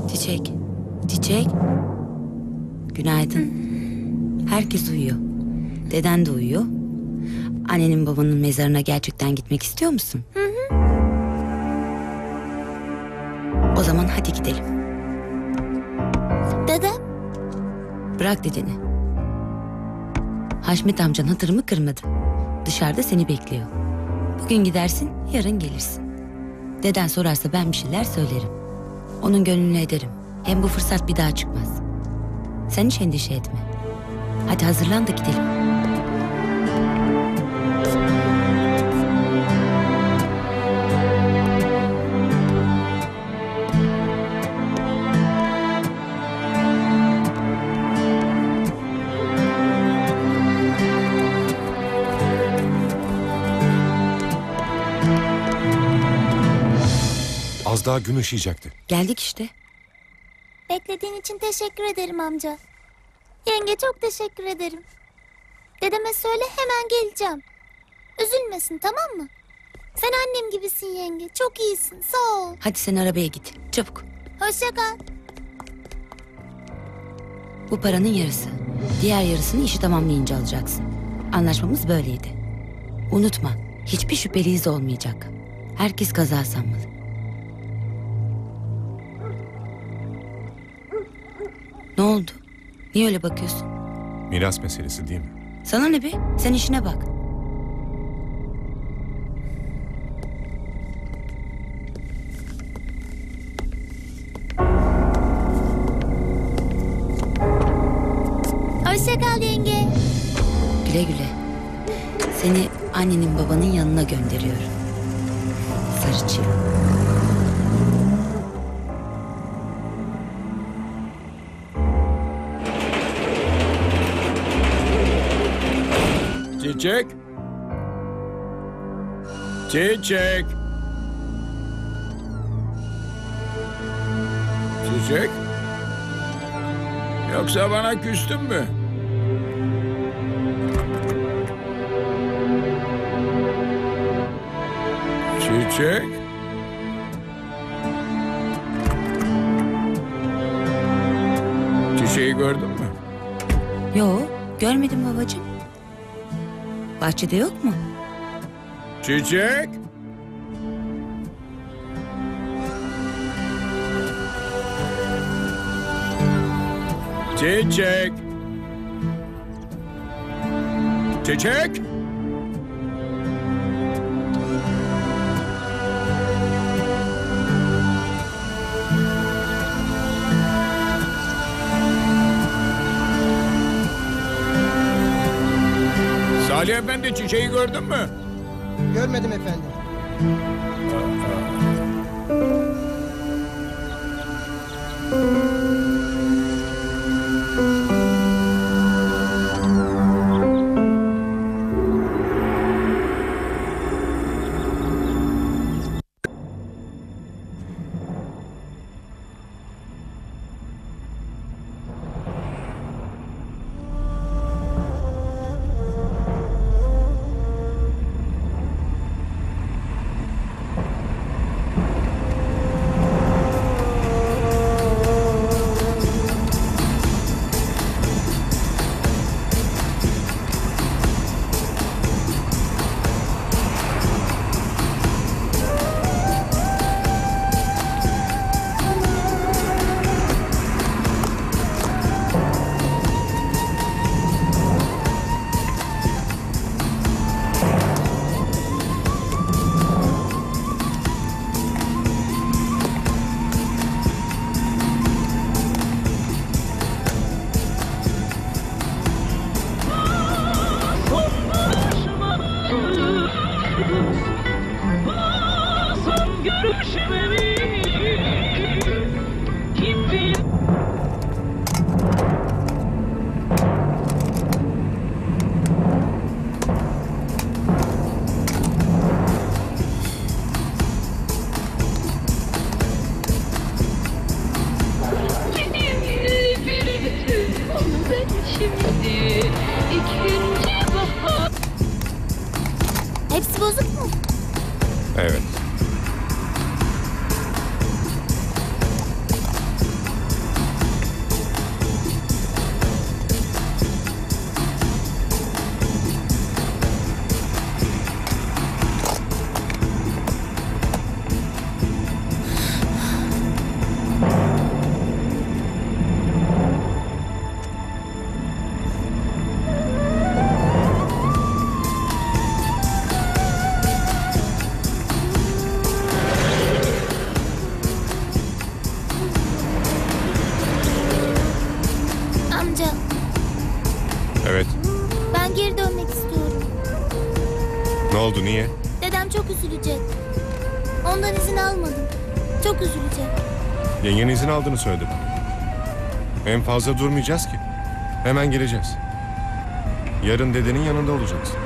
Çiçek. Çiçek. Günaydın. Herkes uyuyor. Deden de uyuyor. Annenin babanın mezarına gerçekten gitmek istiyor musun? Hı hı. O zaman hadi gidelim. Dedem? Bırak dedeni. Haşmet amcan hatırımı kırmadı. Dışarıda seni bekliyor. Bugün gidersin, yarın gelirsin. Deden sorarsa ben bir şeyler söylerim. Onun gönlünü ederim. Hem bu fırsat bir daha çıkmaz. Sen hiç endişe etme. Hadi hazırlan da gidelim. Az daha gün ışıyacaktı. Geldik işte. Beklediğin için teşekkür ederim amca. Yenge çok teşekkür ederim. Dedeme söyle hemen geleceğim. Üzülmesin, tamam mı? Sen annem gibisin yenge. Çok iyisin, sağ ol. Hadi sen arabaya git. Çabuk. Hoşça kal. Bu paranın yarısı. Diğer yarısını işi tamamlayınca alacaksın. Anlaşmamız böyleydi. Unutma, hiçbir şüpheli iz olmayacak. Herkes kaza sanmalı. Ne oldu? Niye öyle bakıyorsun? Miras meselesi değil mi? Sana ne be? Sen işine bak. Hoşça kal yenge. Güle güle. Seni annenin babanın yanına gönderiyorum. Sarıçı. Çiçek. Çiçek. Çiçek. Yoksa bana küstün mü? Çiçek. Çiçeği gördün mü? Yo, görmedim babacığım. Bahçede yok mu? Çiçek. Çiçek. Çiçek. Salih Efendi, çiçeği gördün mü? Görmedim efendim. Hepsi bozuk mu? Evet. Niye? Dedem çok üzülecek. Ondan izin almadım. Çok üzülecek. Yengen izin aldığını söyledi bana. En fazla durmayacağız ki. Hemen geleceğiz. Yarın dedenin yanında olacaksın.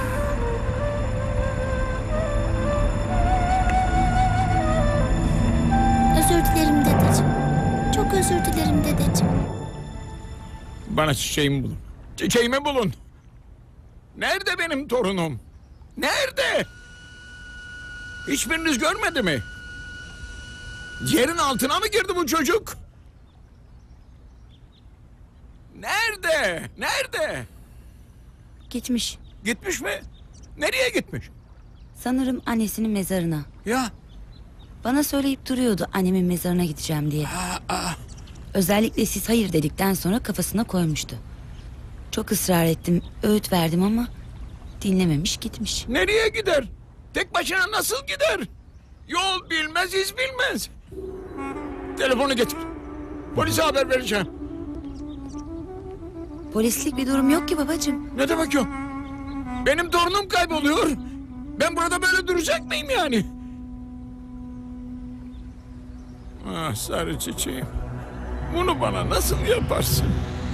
Özür dilerim dedeciğim. Çok özür dilerim dedeciğim. Bana çiçeğimi bulun. Çiçeğimi bulun. Nerede benim torunum? Nerede? Hiçbiriniz görmedi mi? Yerin altına mı girdi bu çocuk? Nerede? Nerede? Gitmiş. Gitmiş mi? Nereye gitmiş? Sanırım annesinin mezarına. Ya. Bana söyleyip duruyordu annemin mezarına gideceğim diye. Aa, aa. Özellikle siz hayır dedikten sonra kafasına koymuştu. Çok ısrar ettim, öğüt verdim ama dinlememiş gitmiş. Nereye gider? Tek başına nasıl gider? Yol bilmez, iz bilmez. Telefonu getir. Polise haber vereceğim. Polislik bir durum yok ki babacığım. Ne demek yok? Benim torunum kayboluyor. Ben burada böyle duracak mıyım yani? Ah sarı çiçeğim. Bunu bana nasıl yaparsın?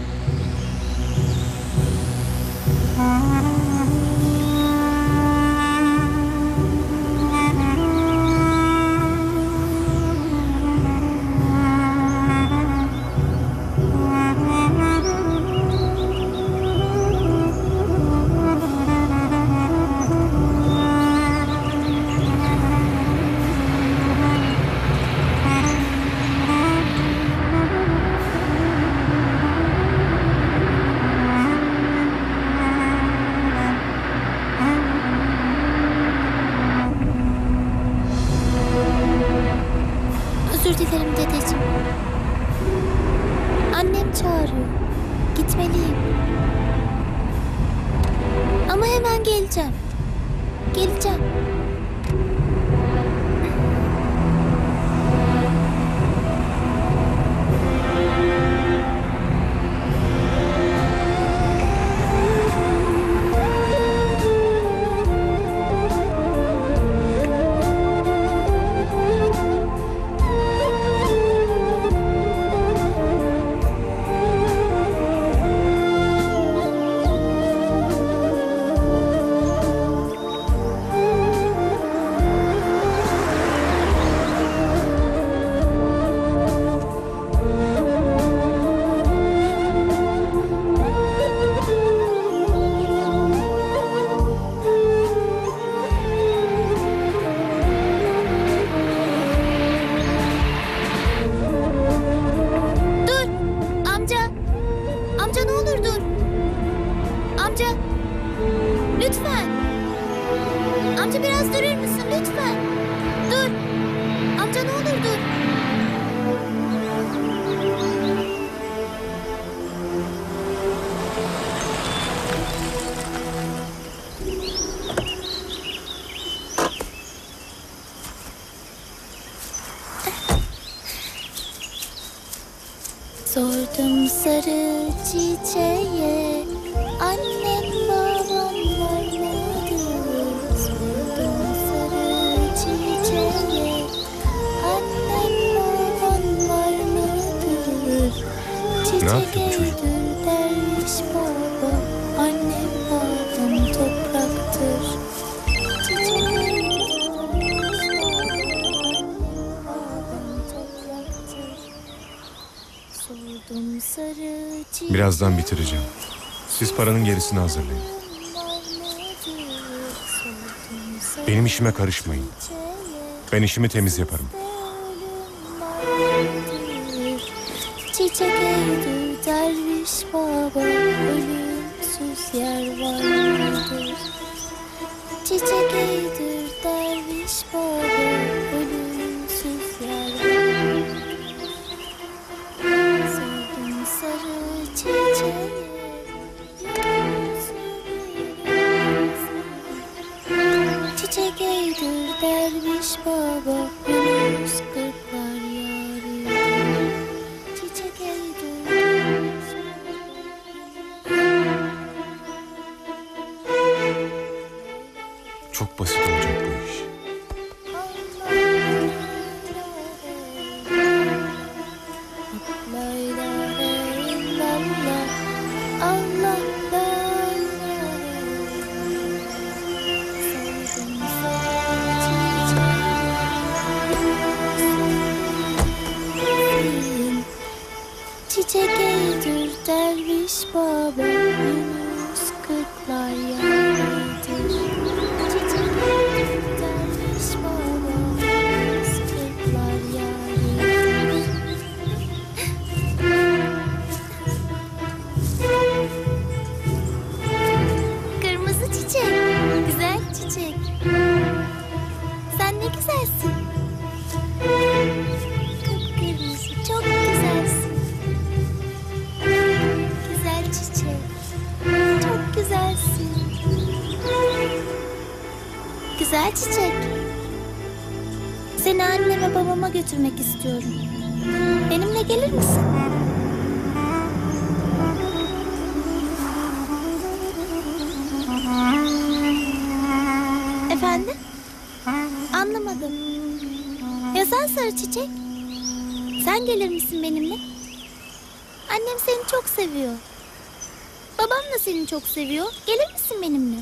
Özür dilerim dedeciğim. Annem çağırıyor. Gitmeliyim. Ama hemen geleceğim. Geleceğim. Lütfen. Amca biraz durur musun lütfen? Dur. Amca ne olur dur. Sordum sarı çiçeğe, annem babam var mıdır? Sordum sarı çiçeğe, annem babam var mıdır? Çiçek evdir derviş baba, annem babam topraktır. Çiçek evdir babam topraktır. Sordum sarı çiçeğe. Birazdan bitireceğim. Siz paranın gerisini hazırlayın. Benim işime karışmayın. Ben işimi temiz yaparım. Çiçek evdir derviş baba, ölümsüz yer var mıdır? Çiçek evdir derviş baba, ölümsüz yer var mıdır? Sordum sarı çiçeğe. Çiçek evdir derviş baba, gönül kırklar yarıyor. Çiçek evdir derviş baba. Çok basit. Seni anneme babama götürmek istiyorum. Benimle gelir misin? Efendim? Anlamadım. Ya sen sarı çiçek? Sen gelir misin benimle? Annem seni çok seviyor. Babam da seni çok seviyor. Gelir misin benimle?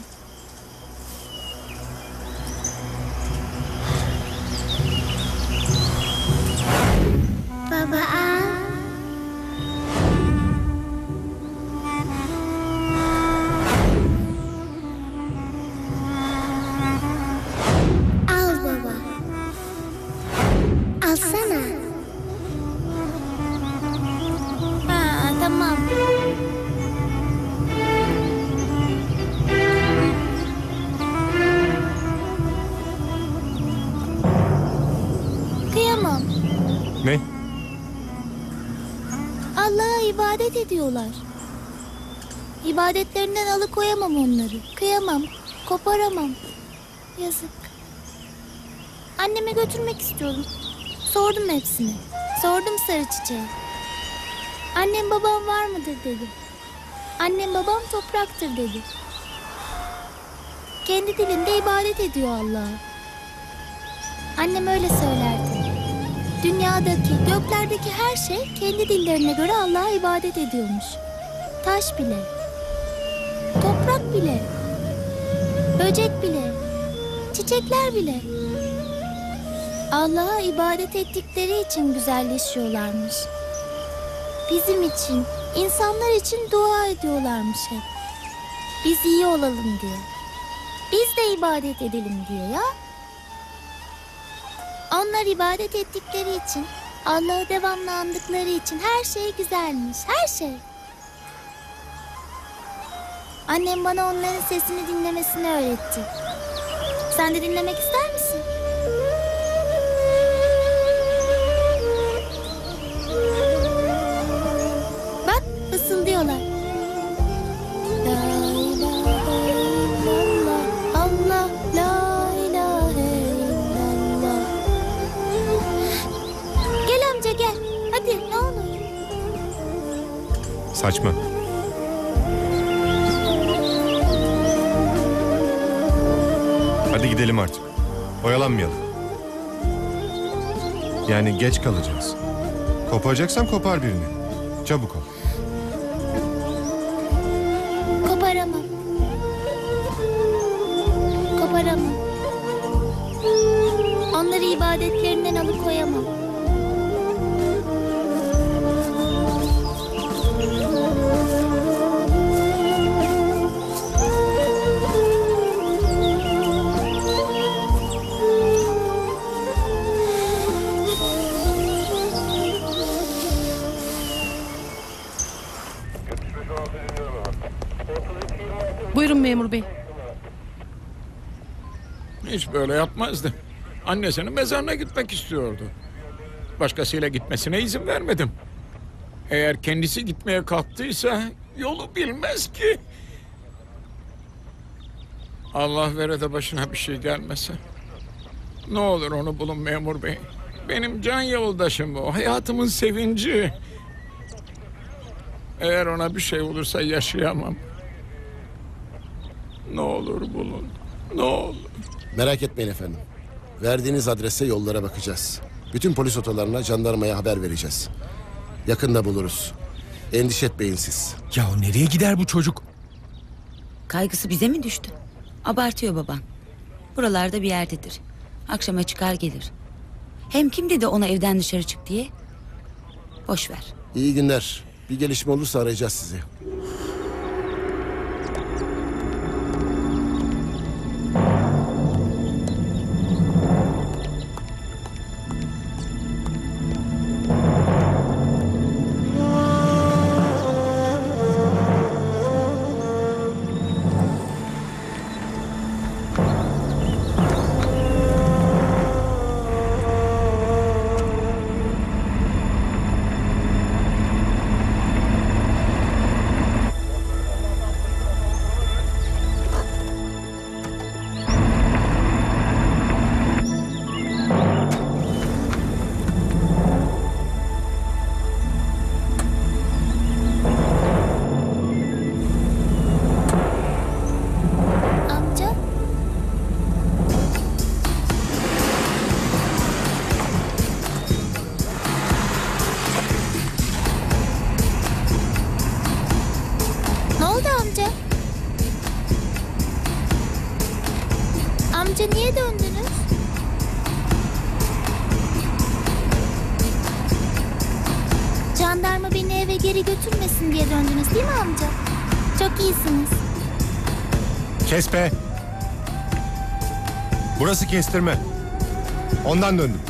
Baba al. Al baba. Alsana. Ha, tamam. Kıyamam. Ne? Allah'a ibadet ediyorlar. İbadetlerinden alıkoyamam onları. Kıyamam, koparamam. Yazık. Anneme götürmek istiyorum. Sordum hepsini. Sordum sarı çiçeğe. Annem babam var mıdır dedi. Annem babam topraktır dedi. Kendi dilinde ibadet ediyor Allah'a. Annem öyle söylerdi. Dünyadaki, göklerdeki her şey kendi dillerine göre Allah'a ibadet ediyormuş. Taş bile, toprak bile, böcek bile, çiçekler bile. Allah'a ibadet ettikleri için güzelleşiyorlarmış. Bizim için, insanlar için dua ediyorlarmış hep. Biz iyi olalım diye. Biz de ibadet edelim diye ya. Onlar ibadet ettikleri için, Allah'ı devamlı andıkları için her şey güzelmiş, her şey. Annem bana onların sesini dinlemesini öğretti. Sen de dinlemek ister misin? Bak, fısıldıyorlar. La ilahe illallah, Allah, la ilahe illallah. Gel amca gel, hadi ne olur. Saçma. Hadi gidelim artık. Oyalanmayalım. Yani geç kalacağız. Koparacaksan kopar birini. Çabuk ol. Koparamam. Koparamam. Onları ibadetlerinden alıkoyamam. Buyurun memur bey. Hiç böyle yapmazdı. Annesinin mezarına gitmek istiyordu. Başkasıyla gitmesine izin vermedim. Eğer kendisi gitmeye kalktıysa yolu bilmez ki. Allah vere de başına bir şey gelmese. Ne olur onu bulun memur bey. Benim can yoldaşım o. Hayatımın sevinci. Eğer ona bir şey olursa yaşayamam. Ne olur bulun. Ne olur. Merak etmeyin efendim. Verdiğiniz adrese yollara bakacağız. Bütün polis otolarına, jandarmaya haber vereceğiz. Yakında buluruz. Endişe etmeyin siz. Ya nereye gider bu çocuk? Kaygısı bize mi düştü? Abartıyor baban. Buralarda bir yerdedir. Akşama çıkar gelir. Hem kim dedi ona evden dışarı çık diye? Boş ver. İyi günler. Bir gelişme olursa arayacağız sizi. biri götürmesin diye döndünüz değil mi amca? Çok iyisiniz. Kes be. Burası kestirme. Ondan döndüm.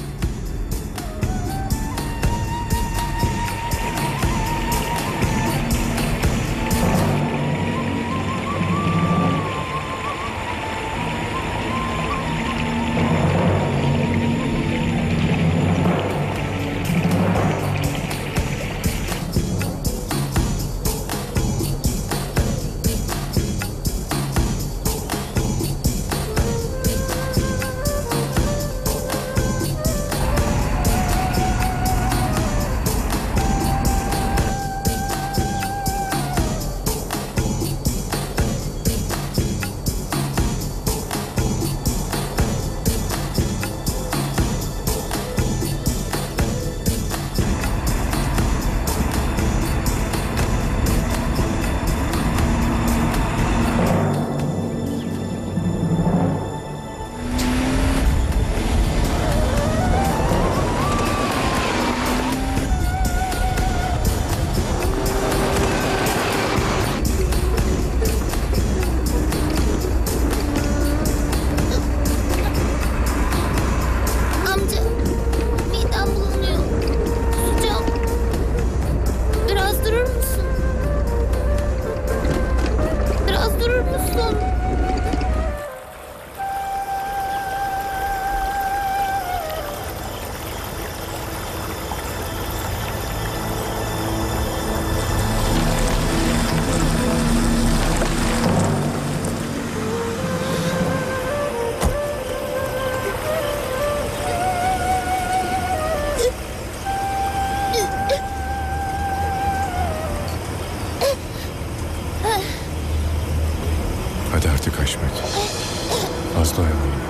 Hadi artık Haşmet. Fazla oyalanma.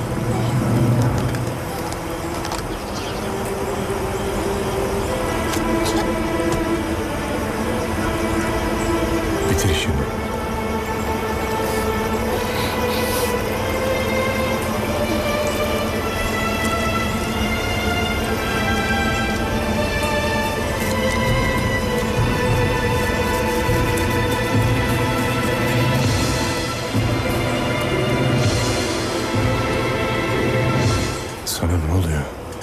Bitir işini. Sana ne oluyor?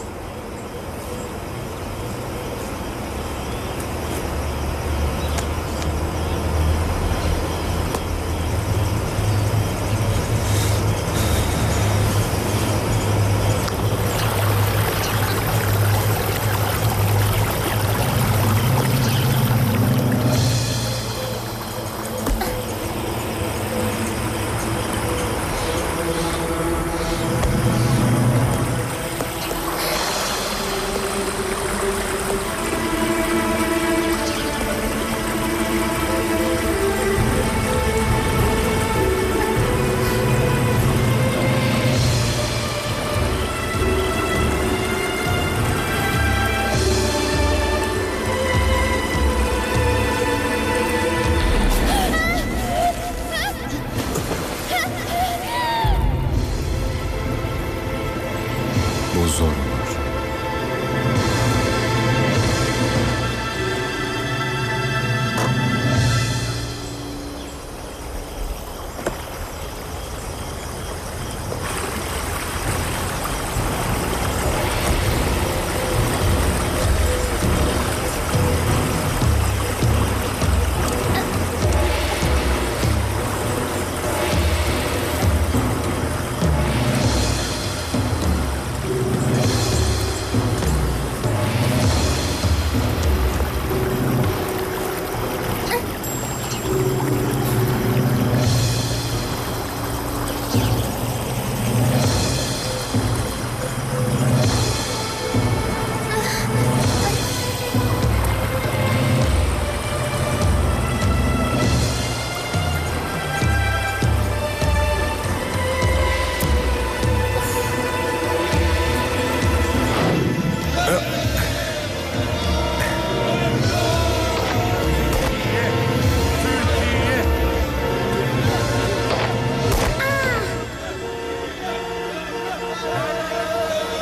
Bu zor olur.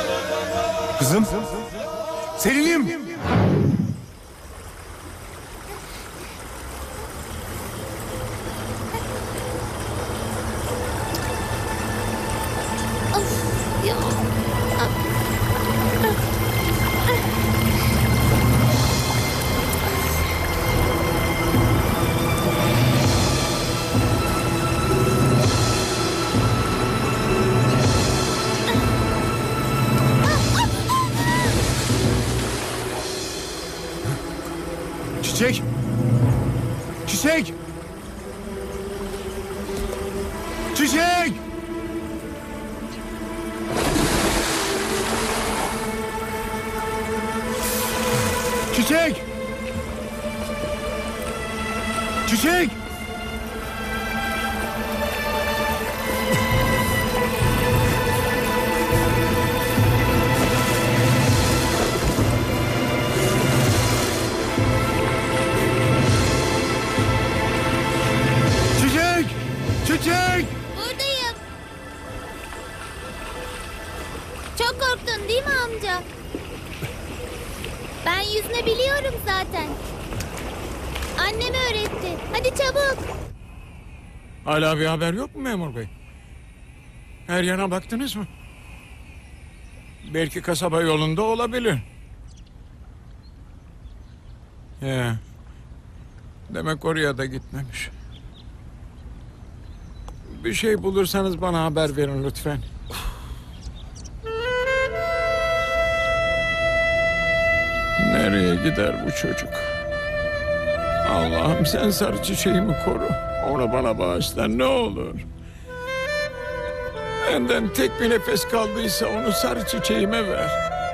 Kızım. Selin'im. Çiçek! Çiçek! Çiçek! Çiçek! Çiçek! Çiçek! Çiçek! Buradayım. Çok korktun değil mi amca? Ben yüzme biliyorum zaten. Annem öğretti. Hadi çabuk. Hala bir haber yok mu memur bey? Her yana baktınız mı? Belki kasaba yolunda olabilir. Ya. Demek oraya da gitmemiş. Bir şey bulursanız bana haber verin lütfen. Nereye gider bu çocuk? Allah'ım sen sarı çiçeğimi koru. Onu bana bağışla ne olur. Benden tek bir nefes kaldıysa onu sarı çiçeğime ver.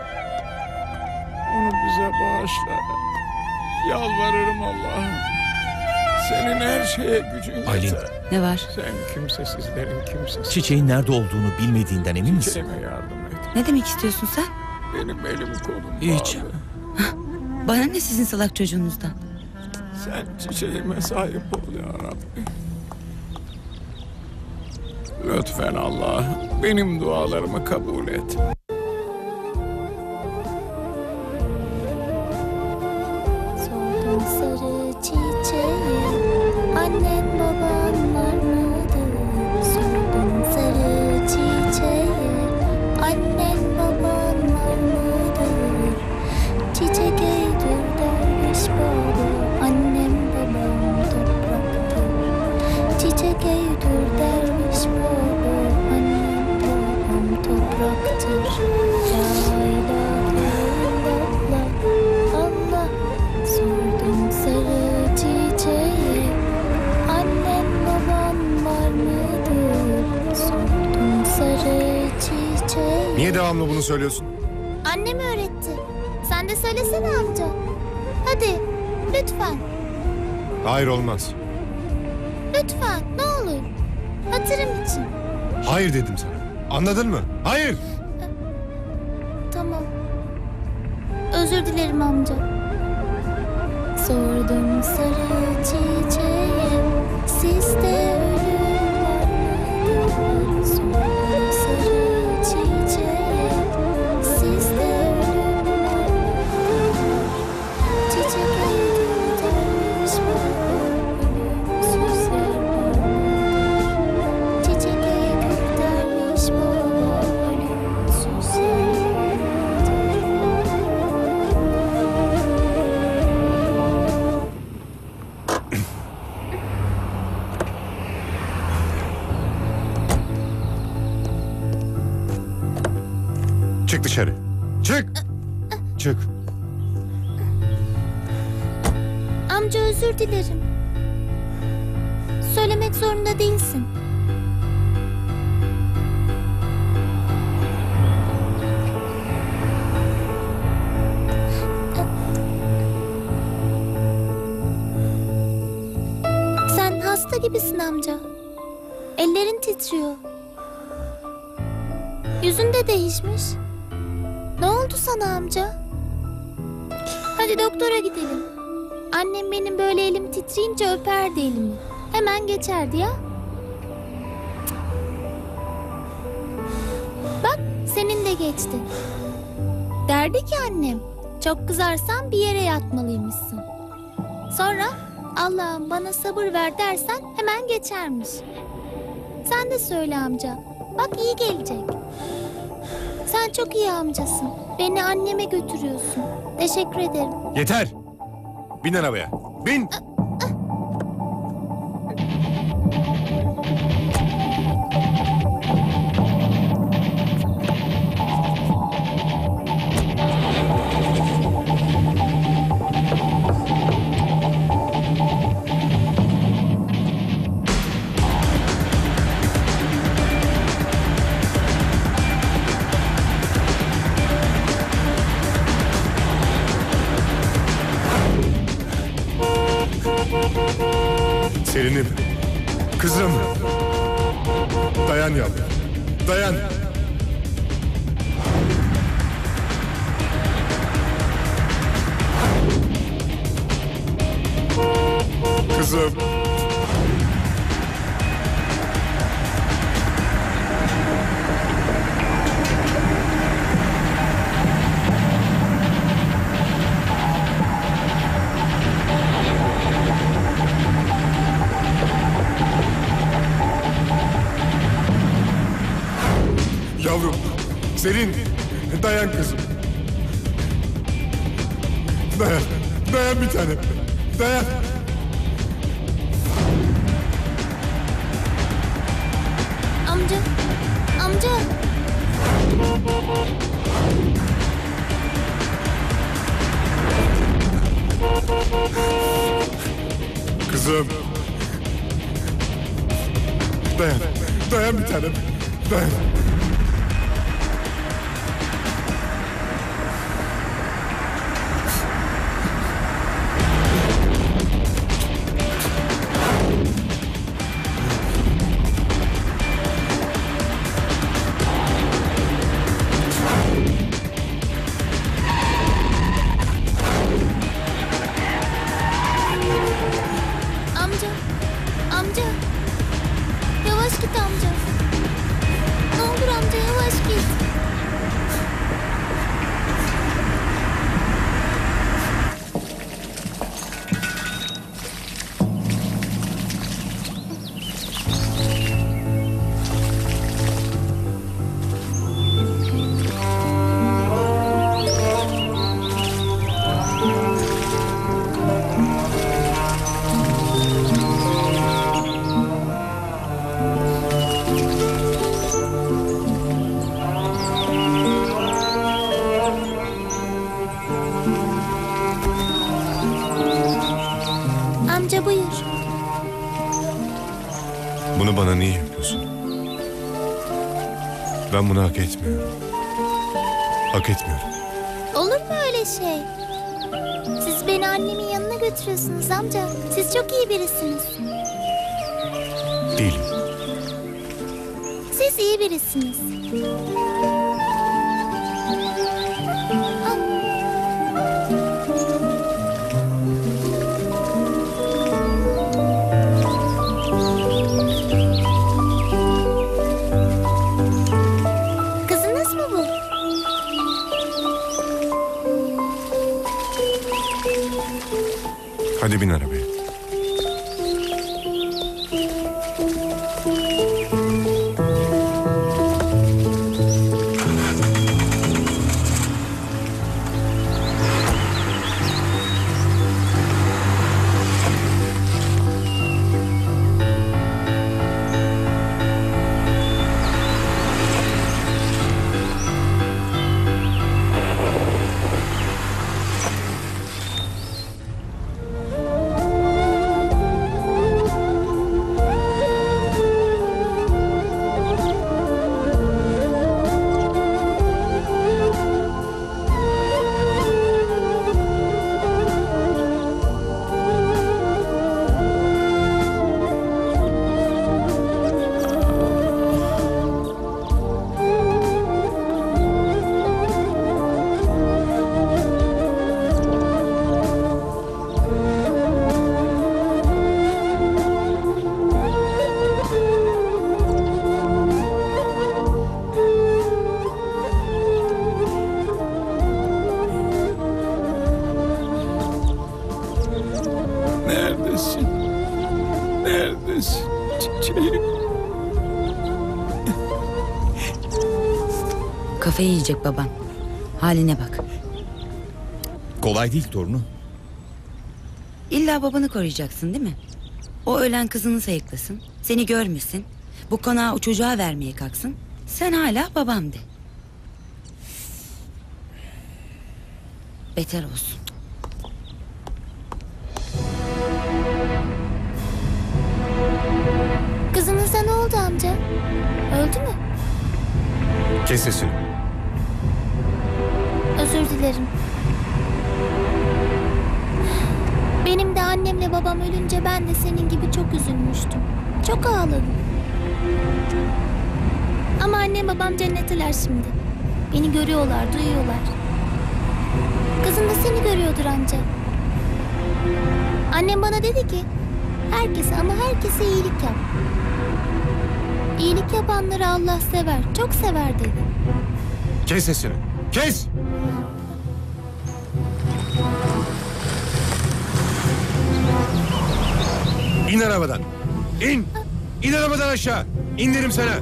Onu bize bağışla. Yalvarırım Allah'ım. Senin her şeye gücün yeter. Aylin. Ne var? Sen kimsesizlerin kimsesiz. Çiçeğin nerede olduğunu bilmediğinden emin misin? Çiçeğime yardım et. Ne demek istiyorsun sen? Benim elim kolum Hiç. bağlı. Bana ne sizin salak çocuğunuzdan? Sen çiçeğime sahip ol ya Rabbi. Lütfen Allah benim dualarımı kabul et. Soldum sarı çiçeği. Annen baban var mıdır? Soldum sarı çiçeği. Annen baban var mıdır? Çiçek eğdir derviş baba. Annem babam topraktır. Çiçek eğdir derviş baba. Annem babam topraktır. La ilahe illallah. Allah. Sordum sarı çiçeği. Annen baban var mıdır? Sordum sarı çiçeği. Niye devamlı bunu söylüyorsun? Annem öğretti. Sen de söylesene amca. Hadi lütfen. Hayır olmaz. Lütfen ne olur. Hatırım için. Hayır dedim sana. Anladın mı? Hayır! Tamam. Özür dilerim amca. Sordum sarı çiçeğe. Sizde ölüm var mıdır? Sordum sarı çiçeğe. Sizde ölüm var mıdır? Çiçek eğdi derviş baba. Ölümsüz yer var mıdır? Çiçek eğdi derviş baba. Ölümsüz yer var mıdır? Çık dışarı. Çık! Çık. Amca özür dilerim. Söylemek zorunda değilsin. Sen hasta gibisin amca. Ellerin titriyor. Yüzün de değişmiş. Ne oldu sana amca? Hadi doktora gidelim. Annem benim böyle elim titreyince öperdi elimi. Hemen geçerdi ya. Bak senin de geçti. Derdi ki annem, çok kızarsan bir yere yatmalıymışsın. Sonra Allah'ım bana sabır ver dersen hemen geçermiş. Sen de söyle amca. Bak iyi gelecek. Sen çok iyi amcasın. Beni anneme götürüyorsun. Teşekkür ederim. Yeter! Bin arabaya. Bin! Selin'im. Kızım. Dayan yavrum. Dayan. Kızım. Yavrum. Selin. Dayan kızım. Dayan. Dayan bir tane. Dayan. Amca, amca. Kızım. Dayan. Dayan bir tanem. Dayan. Amca, amca. Yavaş git amca. Ne olur amca yavaş git. Amca buyur. Bunu bana niye yapıyorsun? Ben bunu hak etmiyorum. Hak etmiyorum. Olur mu öyle şey? Siz beni annemin yanına götürüyorsunuz amca. Siz çok iyi birisiniz. Değilim. Siz iyi birisiniz. Kızınız mı bu? Hadi bin arabaya. Neredesin? Neredesin çiçeğim? Kafayı yiyecek baban. Haline bak. Kolay değil torunu. İlla babanı koruyacaksın değil mi? O ölen kızını sayıklasın. Seni görmesin. Bu konağı o çocuğa vermeye kalksın. Sen hala babam de. Beter olsun. Kızınıza ne oldu amca? Öldü mü? Kes sesini. Özür dilerim. Benim de annemle babam ölünce ben de senin gibi çok üzülmüştüm. Çok ağladım. Ama annem babam cennetteler şimdi. Beni görüyorlar, duyuyorlar. Kızın da seni görüyordur amca. Annem bana dedi ki, herkese ama herkese iyilik yap. İyilik yapanları Allah sever, çok sever dedi. Kes sesini. Kes! İn arabadan. İn! İn arabadan aşağı. İndirim sana.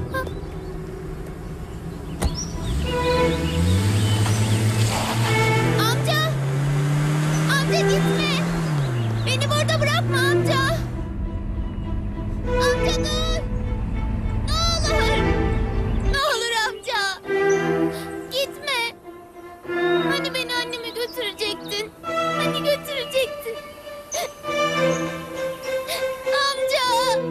Amca! Amca gitme! Beni burada bırakma amca! Amca dur! Ne olur! Ne olur amca! Gitme! Hani beni anneme götürecektin? Hani götürecektin? Amca!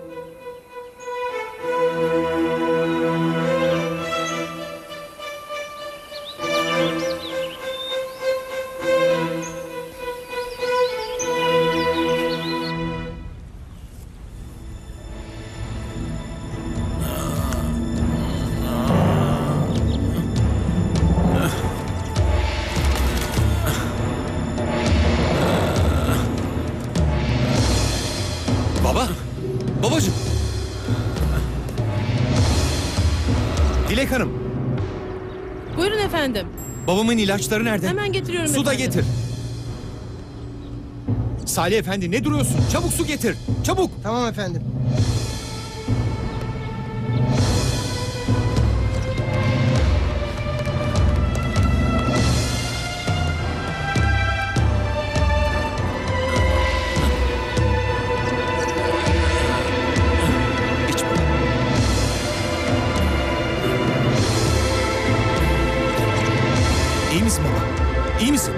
Baba! Babacığım! Dilek Hanım, Buyurun efendim. babamın ilaçları nerede? Hemen getiriyorum Su da efendim. getir. Salih Efendi ne duruyorsun? Çabuk su getir. Çabuk. Tamam efendim. İyi misin baba? İyi misin?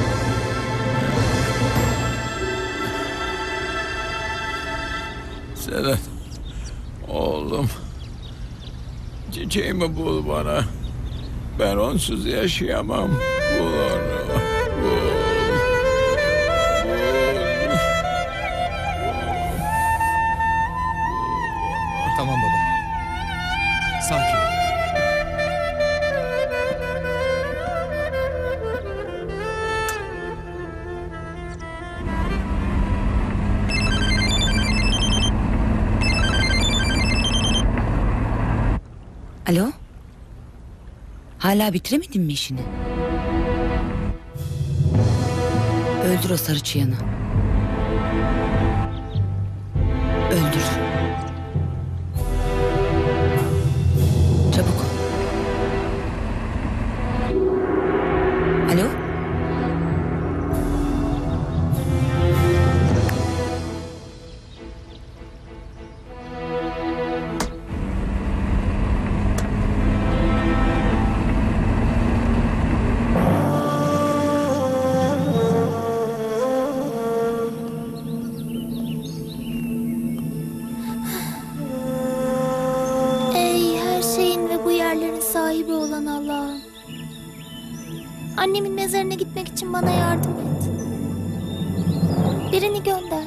Sedat, oğlum, çiçeğimi bul bana. Ben onsuz yaşayamam. Bul onu, bul. Tamam baba. Sakin ol. Alo? Hala bitiremedin mi işini? Öldür o sarı çıyanı. Öldür. Çabuk ol. Alo? Ey her şeyin ve bu yerlerin sahibi olan Allah'ım. Annemin mezarına gitmek için bana yardım et. Birini gönder.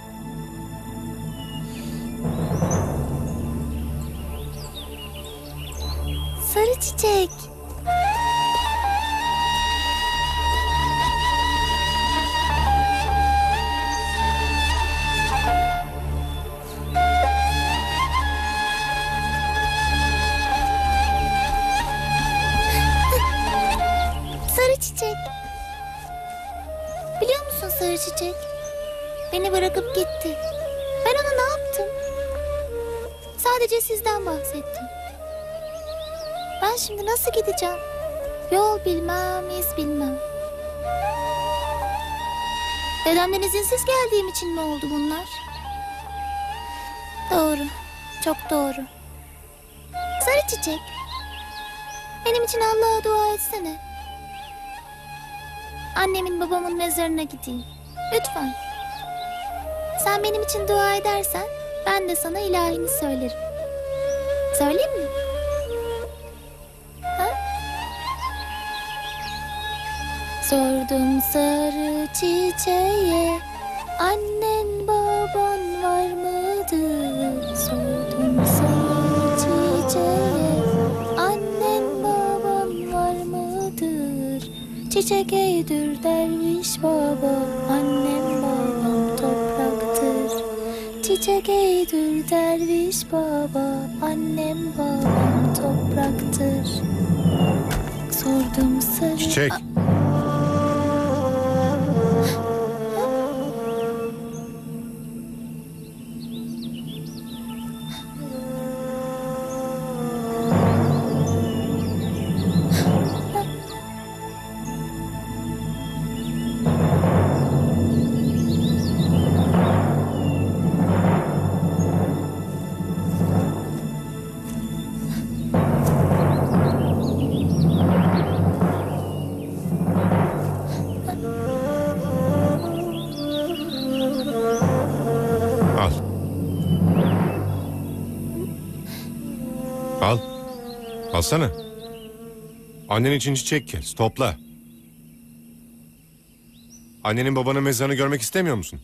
Sarı çiçek. Sarı çiçek. Biliyor musun sarı çiçek? Beni bırakıp gitti. Ben ona ne yaptım? Sadece sizden bahsettim. Ben şimdi nasıl gideceğim? Yol bilmem, iz bilmem. Dedemden izinsiz geldiğim için mi oldu bunlar? Doğru, çok doğru. Sarı çiçek. Benim için Allah'a dua etsene. Annemin babamın mezarına gideyim. Lütfen. Sen benim için dua edersen ben de sana ilahimi söylerim. Söyleyeyim mi? Ha? Sordum sarı çiçeğe Annen baban var mıdır? Sordum sarı çiçeğe. Annen baban var mıdır? Çiçek eğdir derviş baba. Annem babam topraktır. Çiçek eğdir derviş baba. Annem babam topraktır. Sordum sarı... Çiçek. Al. Al. Alsana. Annen için çiçek kes, topla. Annenin babanın mezarını görmek istemiyor musun?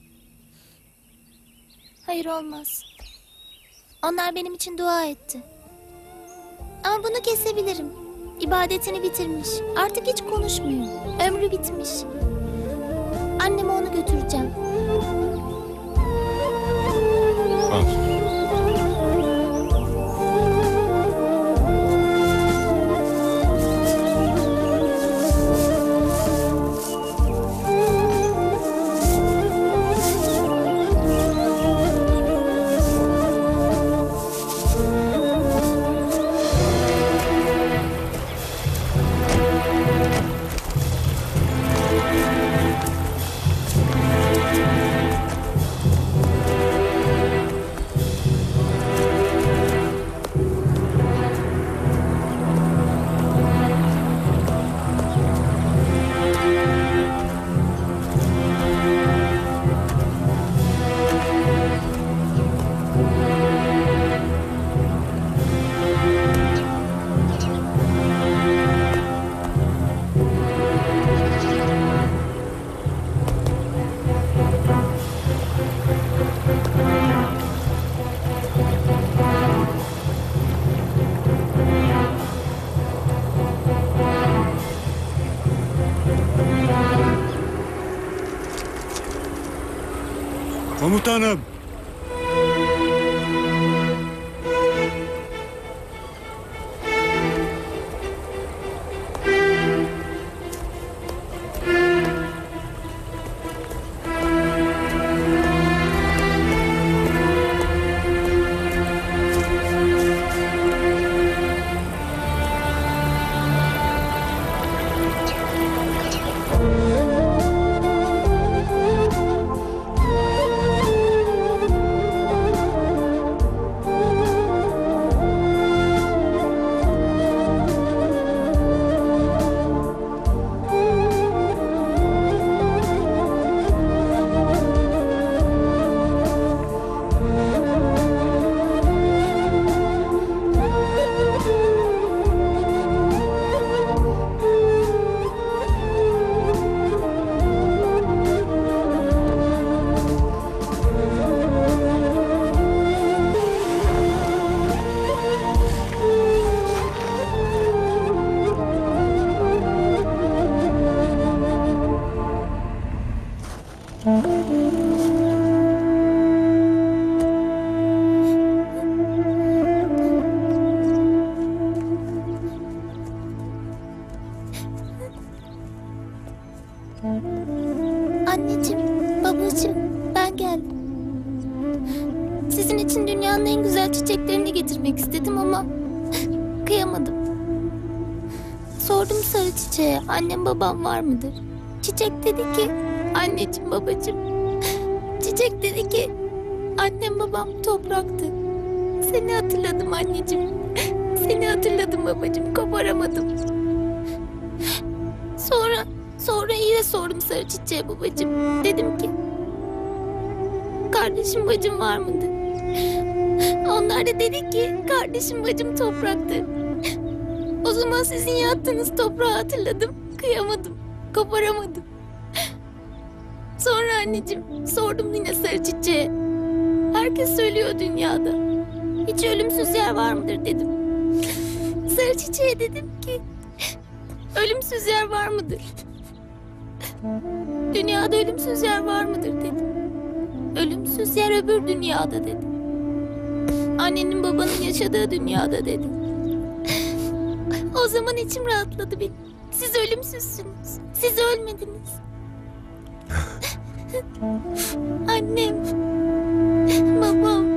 Hayır, olmaz. Onlar benim için dua etti. Ama bunu kesebilirim. İbadetini bitirmiş. Artık hiç konuşmuyor. Ömrü bitmiş. Anneme onu götüreceğim. Al. Komutanım. Anneciğim, babacığım, ben geldim. Sizin için dünyanın en güzel çiçeklerini getirmek istedim ama kıyamadım. Sordum sarı çiçeğe, annem babam var mıdır? Çiçek dedi ki, anneciğim, babacığım. Çiçek dedi ki, annem babam topraktı. Seni hatırladım anneciğim. Seni hatırladım babacığım, koparamadım. Sonra, sonra yine sordum sarı çiçeğe babacığım. Dedim ki, kardeşim bacım var mıdır? Onlar da dedi ki, kardeşim bacım topraktı. O zaman sizin yattığınız toprağı hatırladım. Kıyamadım, koparamadım. Sonra anneciğim sordum yine sarı çiçeğe. Herkes söylüyor dünyada. Hiç ölümsüz yer var mıdır dedim. Sarı çiçeğe dedim ki ölümsüz yer var mıdır? Dünyada ölümsüz yer var mıdır dedim. Ölümsüz yer öbür dünyada dedim. Annenin babanın yaşadığı dünyada dedim. O zaman içim rahatladı benim. Siz ölümsüzsünüz. Siz ölmediniz. Annem. Babam.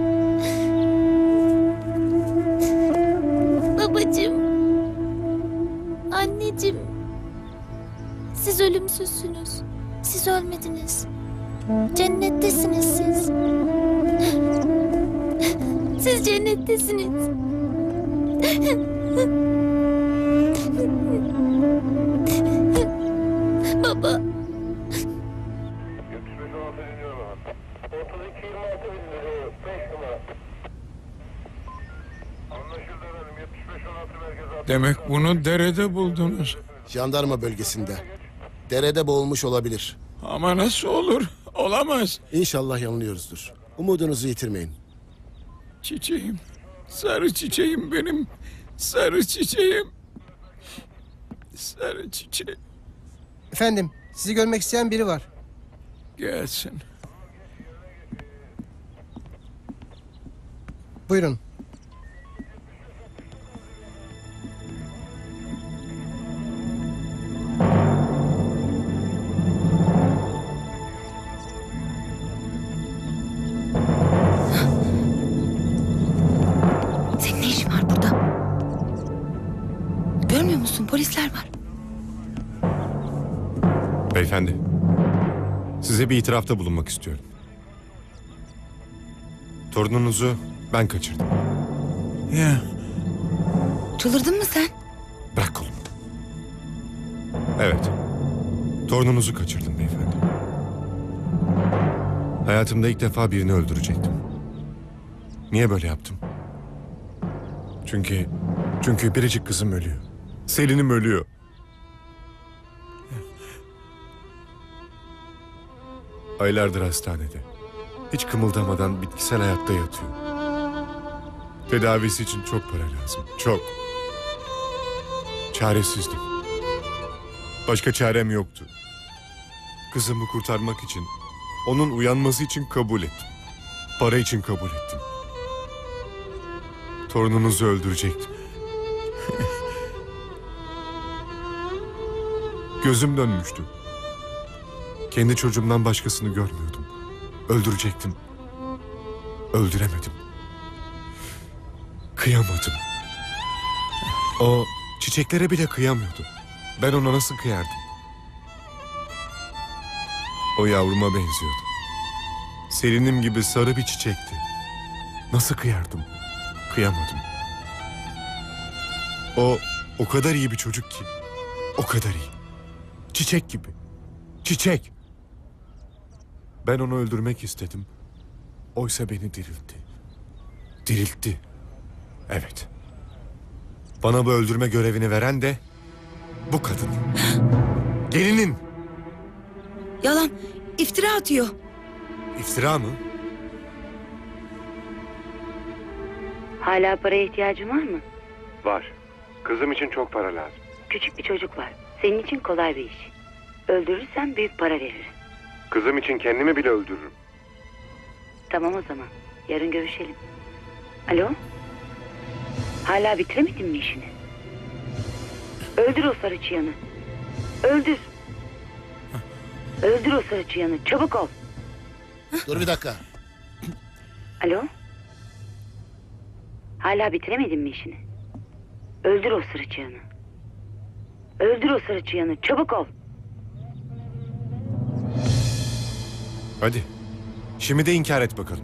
Babacığım. Anneciğim. Siz ölümsüzsünüz. Siz ölmediniz. Cennettesiniz siz. Siz cennettesiniz. Baba. Demek bunu derede buldunuz. Jandarma bölgesinde. Derede boğulmuş olabilir. Ama nasıl olur? Olamaz. İnşallah yanılıyoruzdur. Umudunuzu yitirmeyin. Çiçeğim. Sarı çiçeğim benim. Sarı çiçeğim. Sarı çiçeğim. Efendim, sizi görmek isteyen biri var. Gelsin. Buyurun. Senin ne işin var burada? Görmüyor musun? Polisler var. Beyefendi, size bir itirafta bulunmak istiyorum. Torununuzu ben kaçırdım. Ya. Çıldırdın mı sen? Bırak kolumu. Evet, torununuzu kaçırdım beyefendi. Hayatımda ilk defa birini öldürecektim. Niye böyle yaptım? Çünkü, çünkü biricik kızım ölüyor. Selin'im ölüyor. Aylardır hastanede. Hiç kımıldamadan bitkisel hayatta yatıyor. Tedavisi için çok para lazım. Çok. Çaresizdim. Başka çarem yoktu. Kızımı kurtarmak için, onun uyanması için kabul ettim. Para için kabul ettim. Torununuzu öldürecektim. Gözüm dönmüştü. Kendi çocuğumdan başkasını görmüyordum. Öldürecektim. Öldüremedim. Kıyamadım. O çiçeklere bile kıyamıyordu. Ben ona nasıl kıyardım? O yavruma benziyordu. Selin'im gibi sarı bir çiçekti. Nasıl kıyardım? Kıyamadım. O o kadar iyi bir çocuk ki. O kadar iyi. Çiçek gibi. Çiçek. Ben onu öldürmek istedim. Oysa beni diriltti. Diriltti. Evet. Bana bu öldürme görevini veren de bu kadın. Gelinin. Yalan. İftira atıyor. İftira mı? Hala paraya ihtiyacın var mı? Var. Kızım için çok para lazım. Küçük bir çocuk var. Senin için kolay bir iş. Öldürürsen büyük para veririm. Kızım için kendimi bile öldürürüm. Tamam o zaman. Yarın görüşelim. Alo? Hala bitiremedin mi işini? Öldür o sarı çıyanı. Öldür. Öldür o sarı çıyanı. Çabuk ol. Dur bir dakika. Alo? Hala bitiremedin mi işini? Öldür o sarı çıyanı. Öldür o sarı çıyanı. Çabuk ol. Hadi. Şimdi de inkar et bakalım.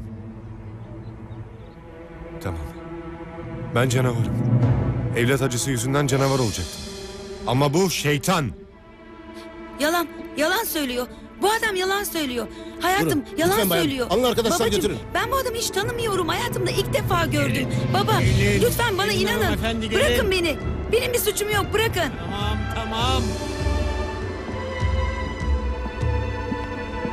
Tamam. Ben canavarım. Evlat acısı yüzünden canavar olacaktım. Ama bu şeytan. Yalan. Yalan söylüyor. Bu adam yalan söylüyor. Hayatım Durun, yalan lütfen bayan. söylüyor. Alın arkadaşlar, Babacığım, götürün. ben bu adamı hiç tanımıyorum. Hayatımda ilk defa gördüm. Baba Gelin, lütfen bana gelin inanın. hanımefendi, gelin. Bırakın beni. Benim bir suçum yok. Bırakın. Tamam tamam.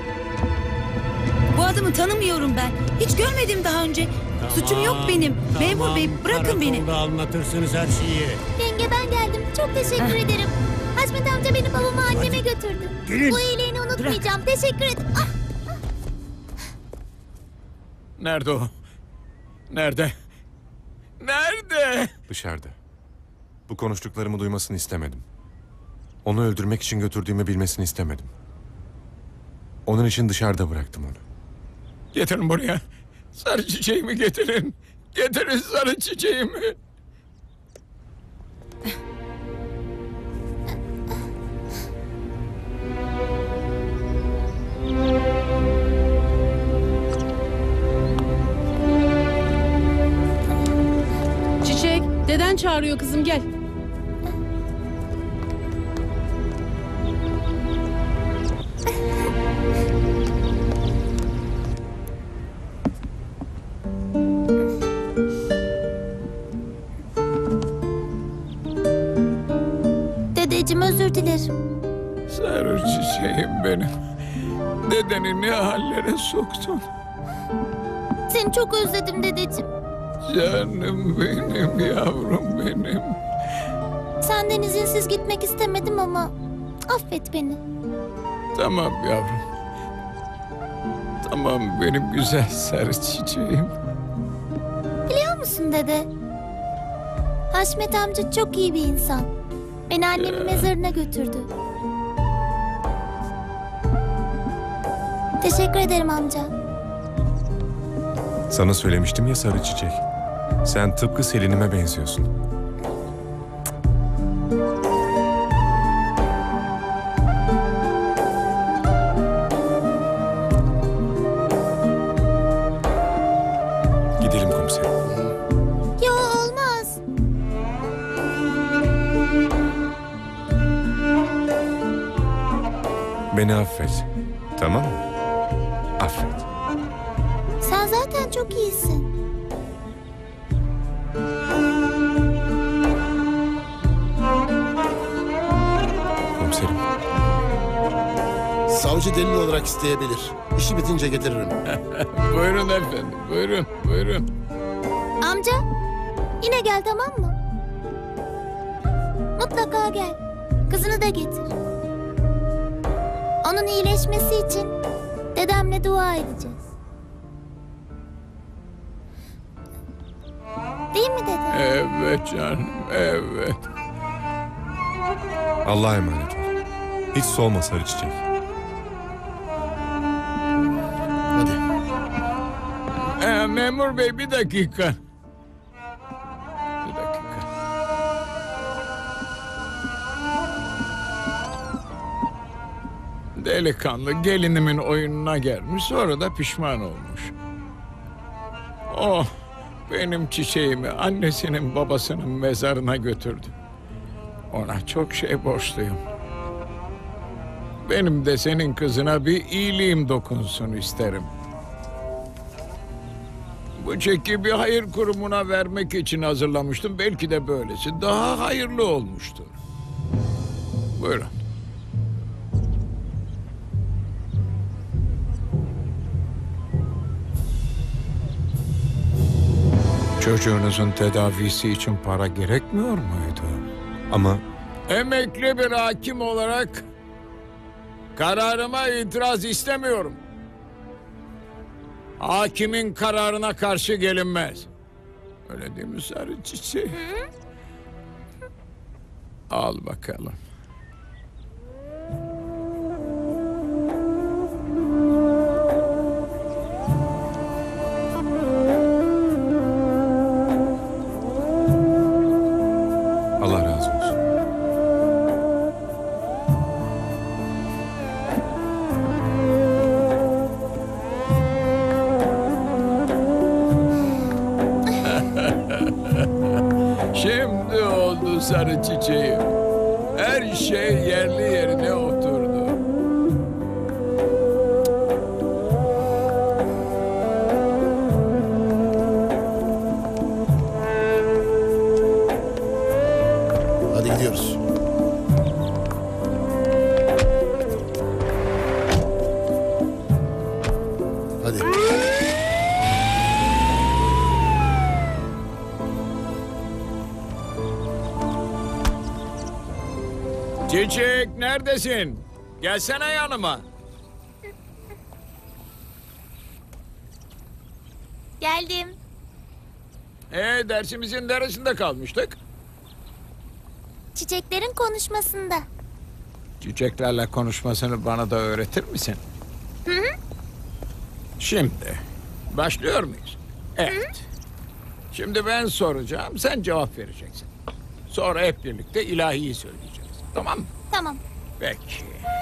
adamı tanımıyorum ben. Hiç görmedim daha önce. Suçum yok benim. Memur bey bırakın beni. Karakolda anlatırsınız her şeyi. Yenge ben geldim. Çok teşekkür ederim. Haşmet amca beni babama anneme götürdü. gelin. Bu iyiliğini unutmayacağım. Teşekkür ederim. Ah, Nerede o? Nerede? Nerede? Dışarıda. Bu konuştuklarımı duymasını istemedim. Onu öldürmek için götürdüğümü bilmesini istemedim. Onun için dışarıda bıraktım onu. Getirin buraya. Sarı çiçeğimi getirin. Getirin sarı çiçeğimi. Çiçek, deden çağırıyor kızım, gel. dedeciğim özür dilerim. Sarı çiçeğim benim. Dedeni ne hallere soktun? Seni çok özledim dedeciğim. Canım benim, yavrum benim. Senden izinsiz gitmek istemedim ama affet beni. Tamam yavrum. Tamam benim güzel sarı çiçeğim. Biliyor musun dede? Haşmet amca çok iyi bir insan. Beni annemin mezarına götürdü. Teşekkür ederim amca. Sana söylemiştim ya sarı çiçek. Sen tıpkı Selin'ime benziyorsun. Gidelim komiserim. Yo olmaz. Beni affet. Tamam mı? Affet. Sen zaten çok iyisin. Komiserim. Savcı delil olarak isteyebilir. İşi bitince getiririm. Buyurun efendim, buyurun, buyurun. Amca yine gel tamam mı? Mutlaka gel. Kızını da getir. Onun iyileşmesi için dedemle dua edeceğiz. Değil mi dede? Evet canım, evet. Allah'a emanet ol. Hiç soğuma sarı çiçek. Hadi. Ee, memur bey bir dakika. Bir dakika. Delikanlı gelinimin oyununa gelmiş, sonra da pişman olmuş. Oh, benim çiçeğimi annesinin babasının mezarına götürdü. Ona çok şey borçluyum. Benim de senin kızına bir iyiliğim dokunsun isterim. Bu çeki bir hayır kurumuna vermek için hazırlamıştım. Belki de böylesi daha hayırlı olmuştur. Buyurun. Çocuğunuzun tedavisi için para gerekmiyor muydu? Ama emekli bir hakim olarak kararıma itiraz istemiyorum. Hakimin kararına karşı gelinmez. Öyle değil mi sarı çiçeği? Al bakalım. Allah razı olsun. Şimdi oldu sarı çiçeğim. Her şey yerli yerine oturdu. Hadi gidiyoruz. Hadi. Çiçek neredesin? Gelsene yanıma. Geldim. Ee, dersimizin neresinde kalmıştık? Çiçeklerin konuşmasında. Çiçeklerle konuşmasını bana da öğretir misin? Hı hı. Şimdi başlıyor muyuz? Evet. Şimdi ben soracağım, sen cevap vereceksin. Sonra hep birlikte ilahiyi söyleyeceğiz. Tamam mı? Tamam. Peki.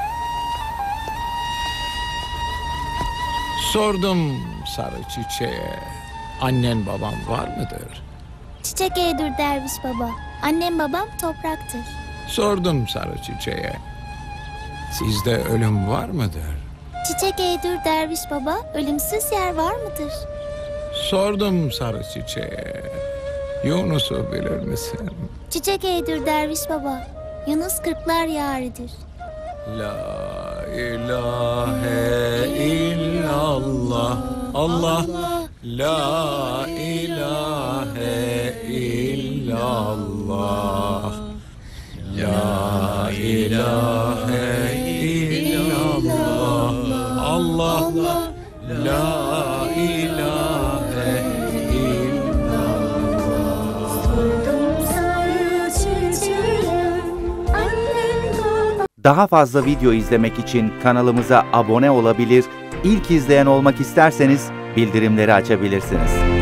Sordum sarı çiçeğe, annen babam var mıdır? Çiçek Eğdur derviş baba. Annem babam topraktır. Sordum sarı çiçeğe, sizde ölüm var mıdır? Çiçek Eğdur derviş baba, ölümsüz yer var mıdır? Sordum sarı çiçeğe, Yunus'u bilir misin? Çiçek Eğdur derviş baba, Yunus kırklar yâridir. La ilahe illallah, Allah, la ilahe illallah, la ilahe illallah, Allah, la ilahe illallah. Daha fazla video izlemek için kanalımıza abone olabilir, ilk izleyen olmak isterseniz bildirimleri açabilirsiniz.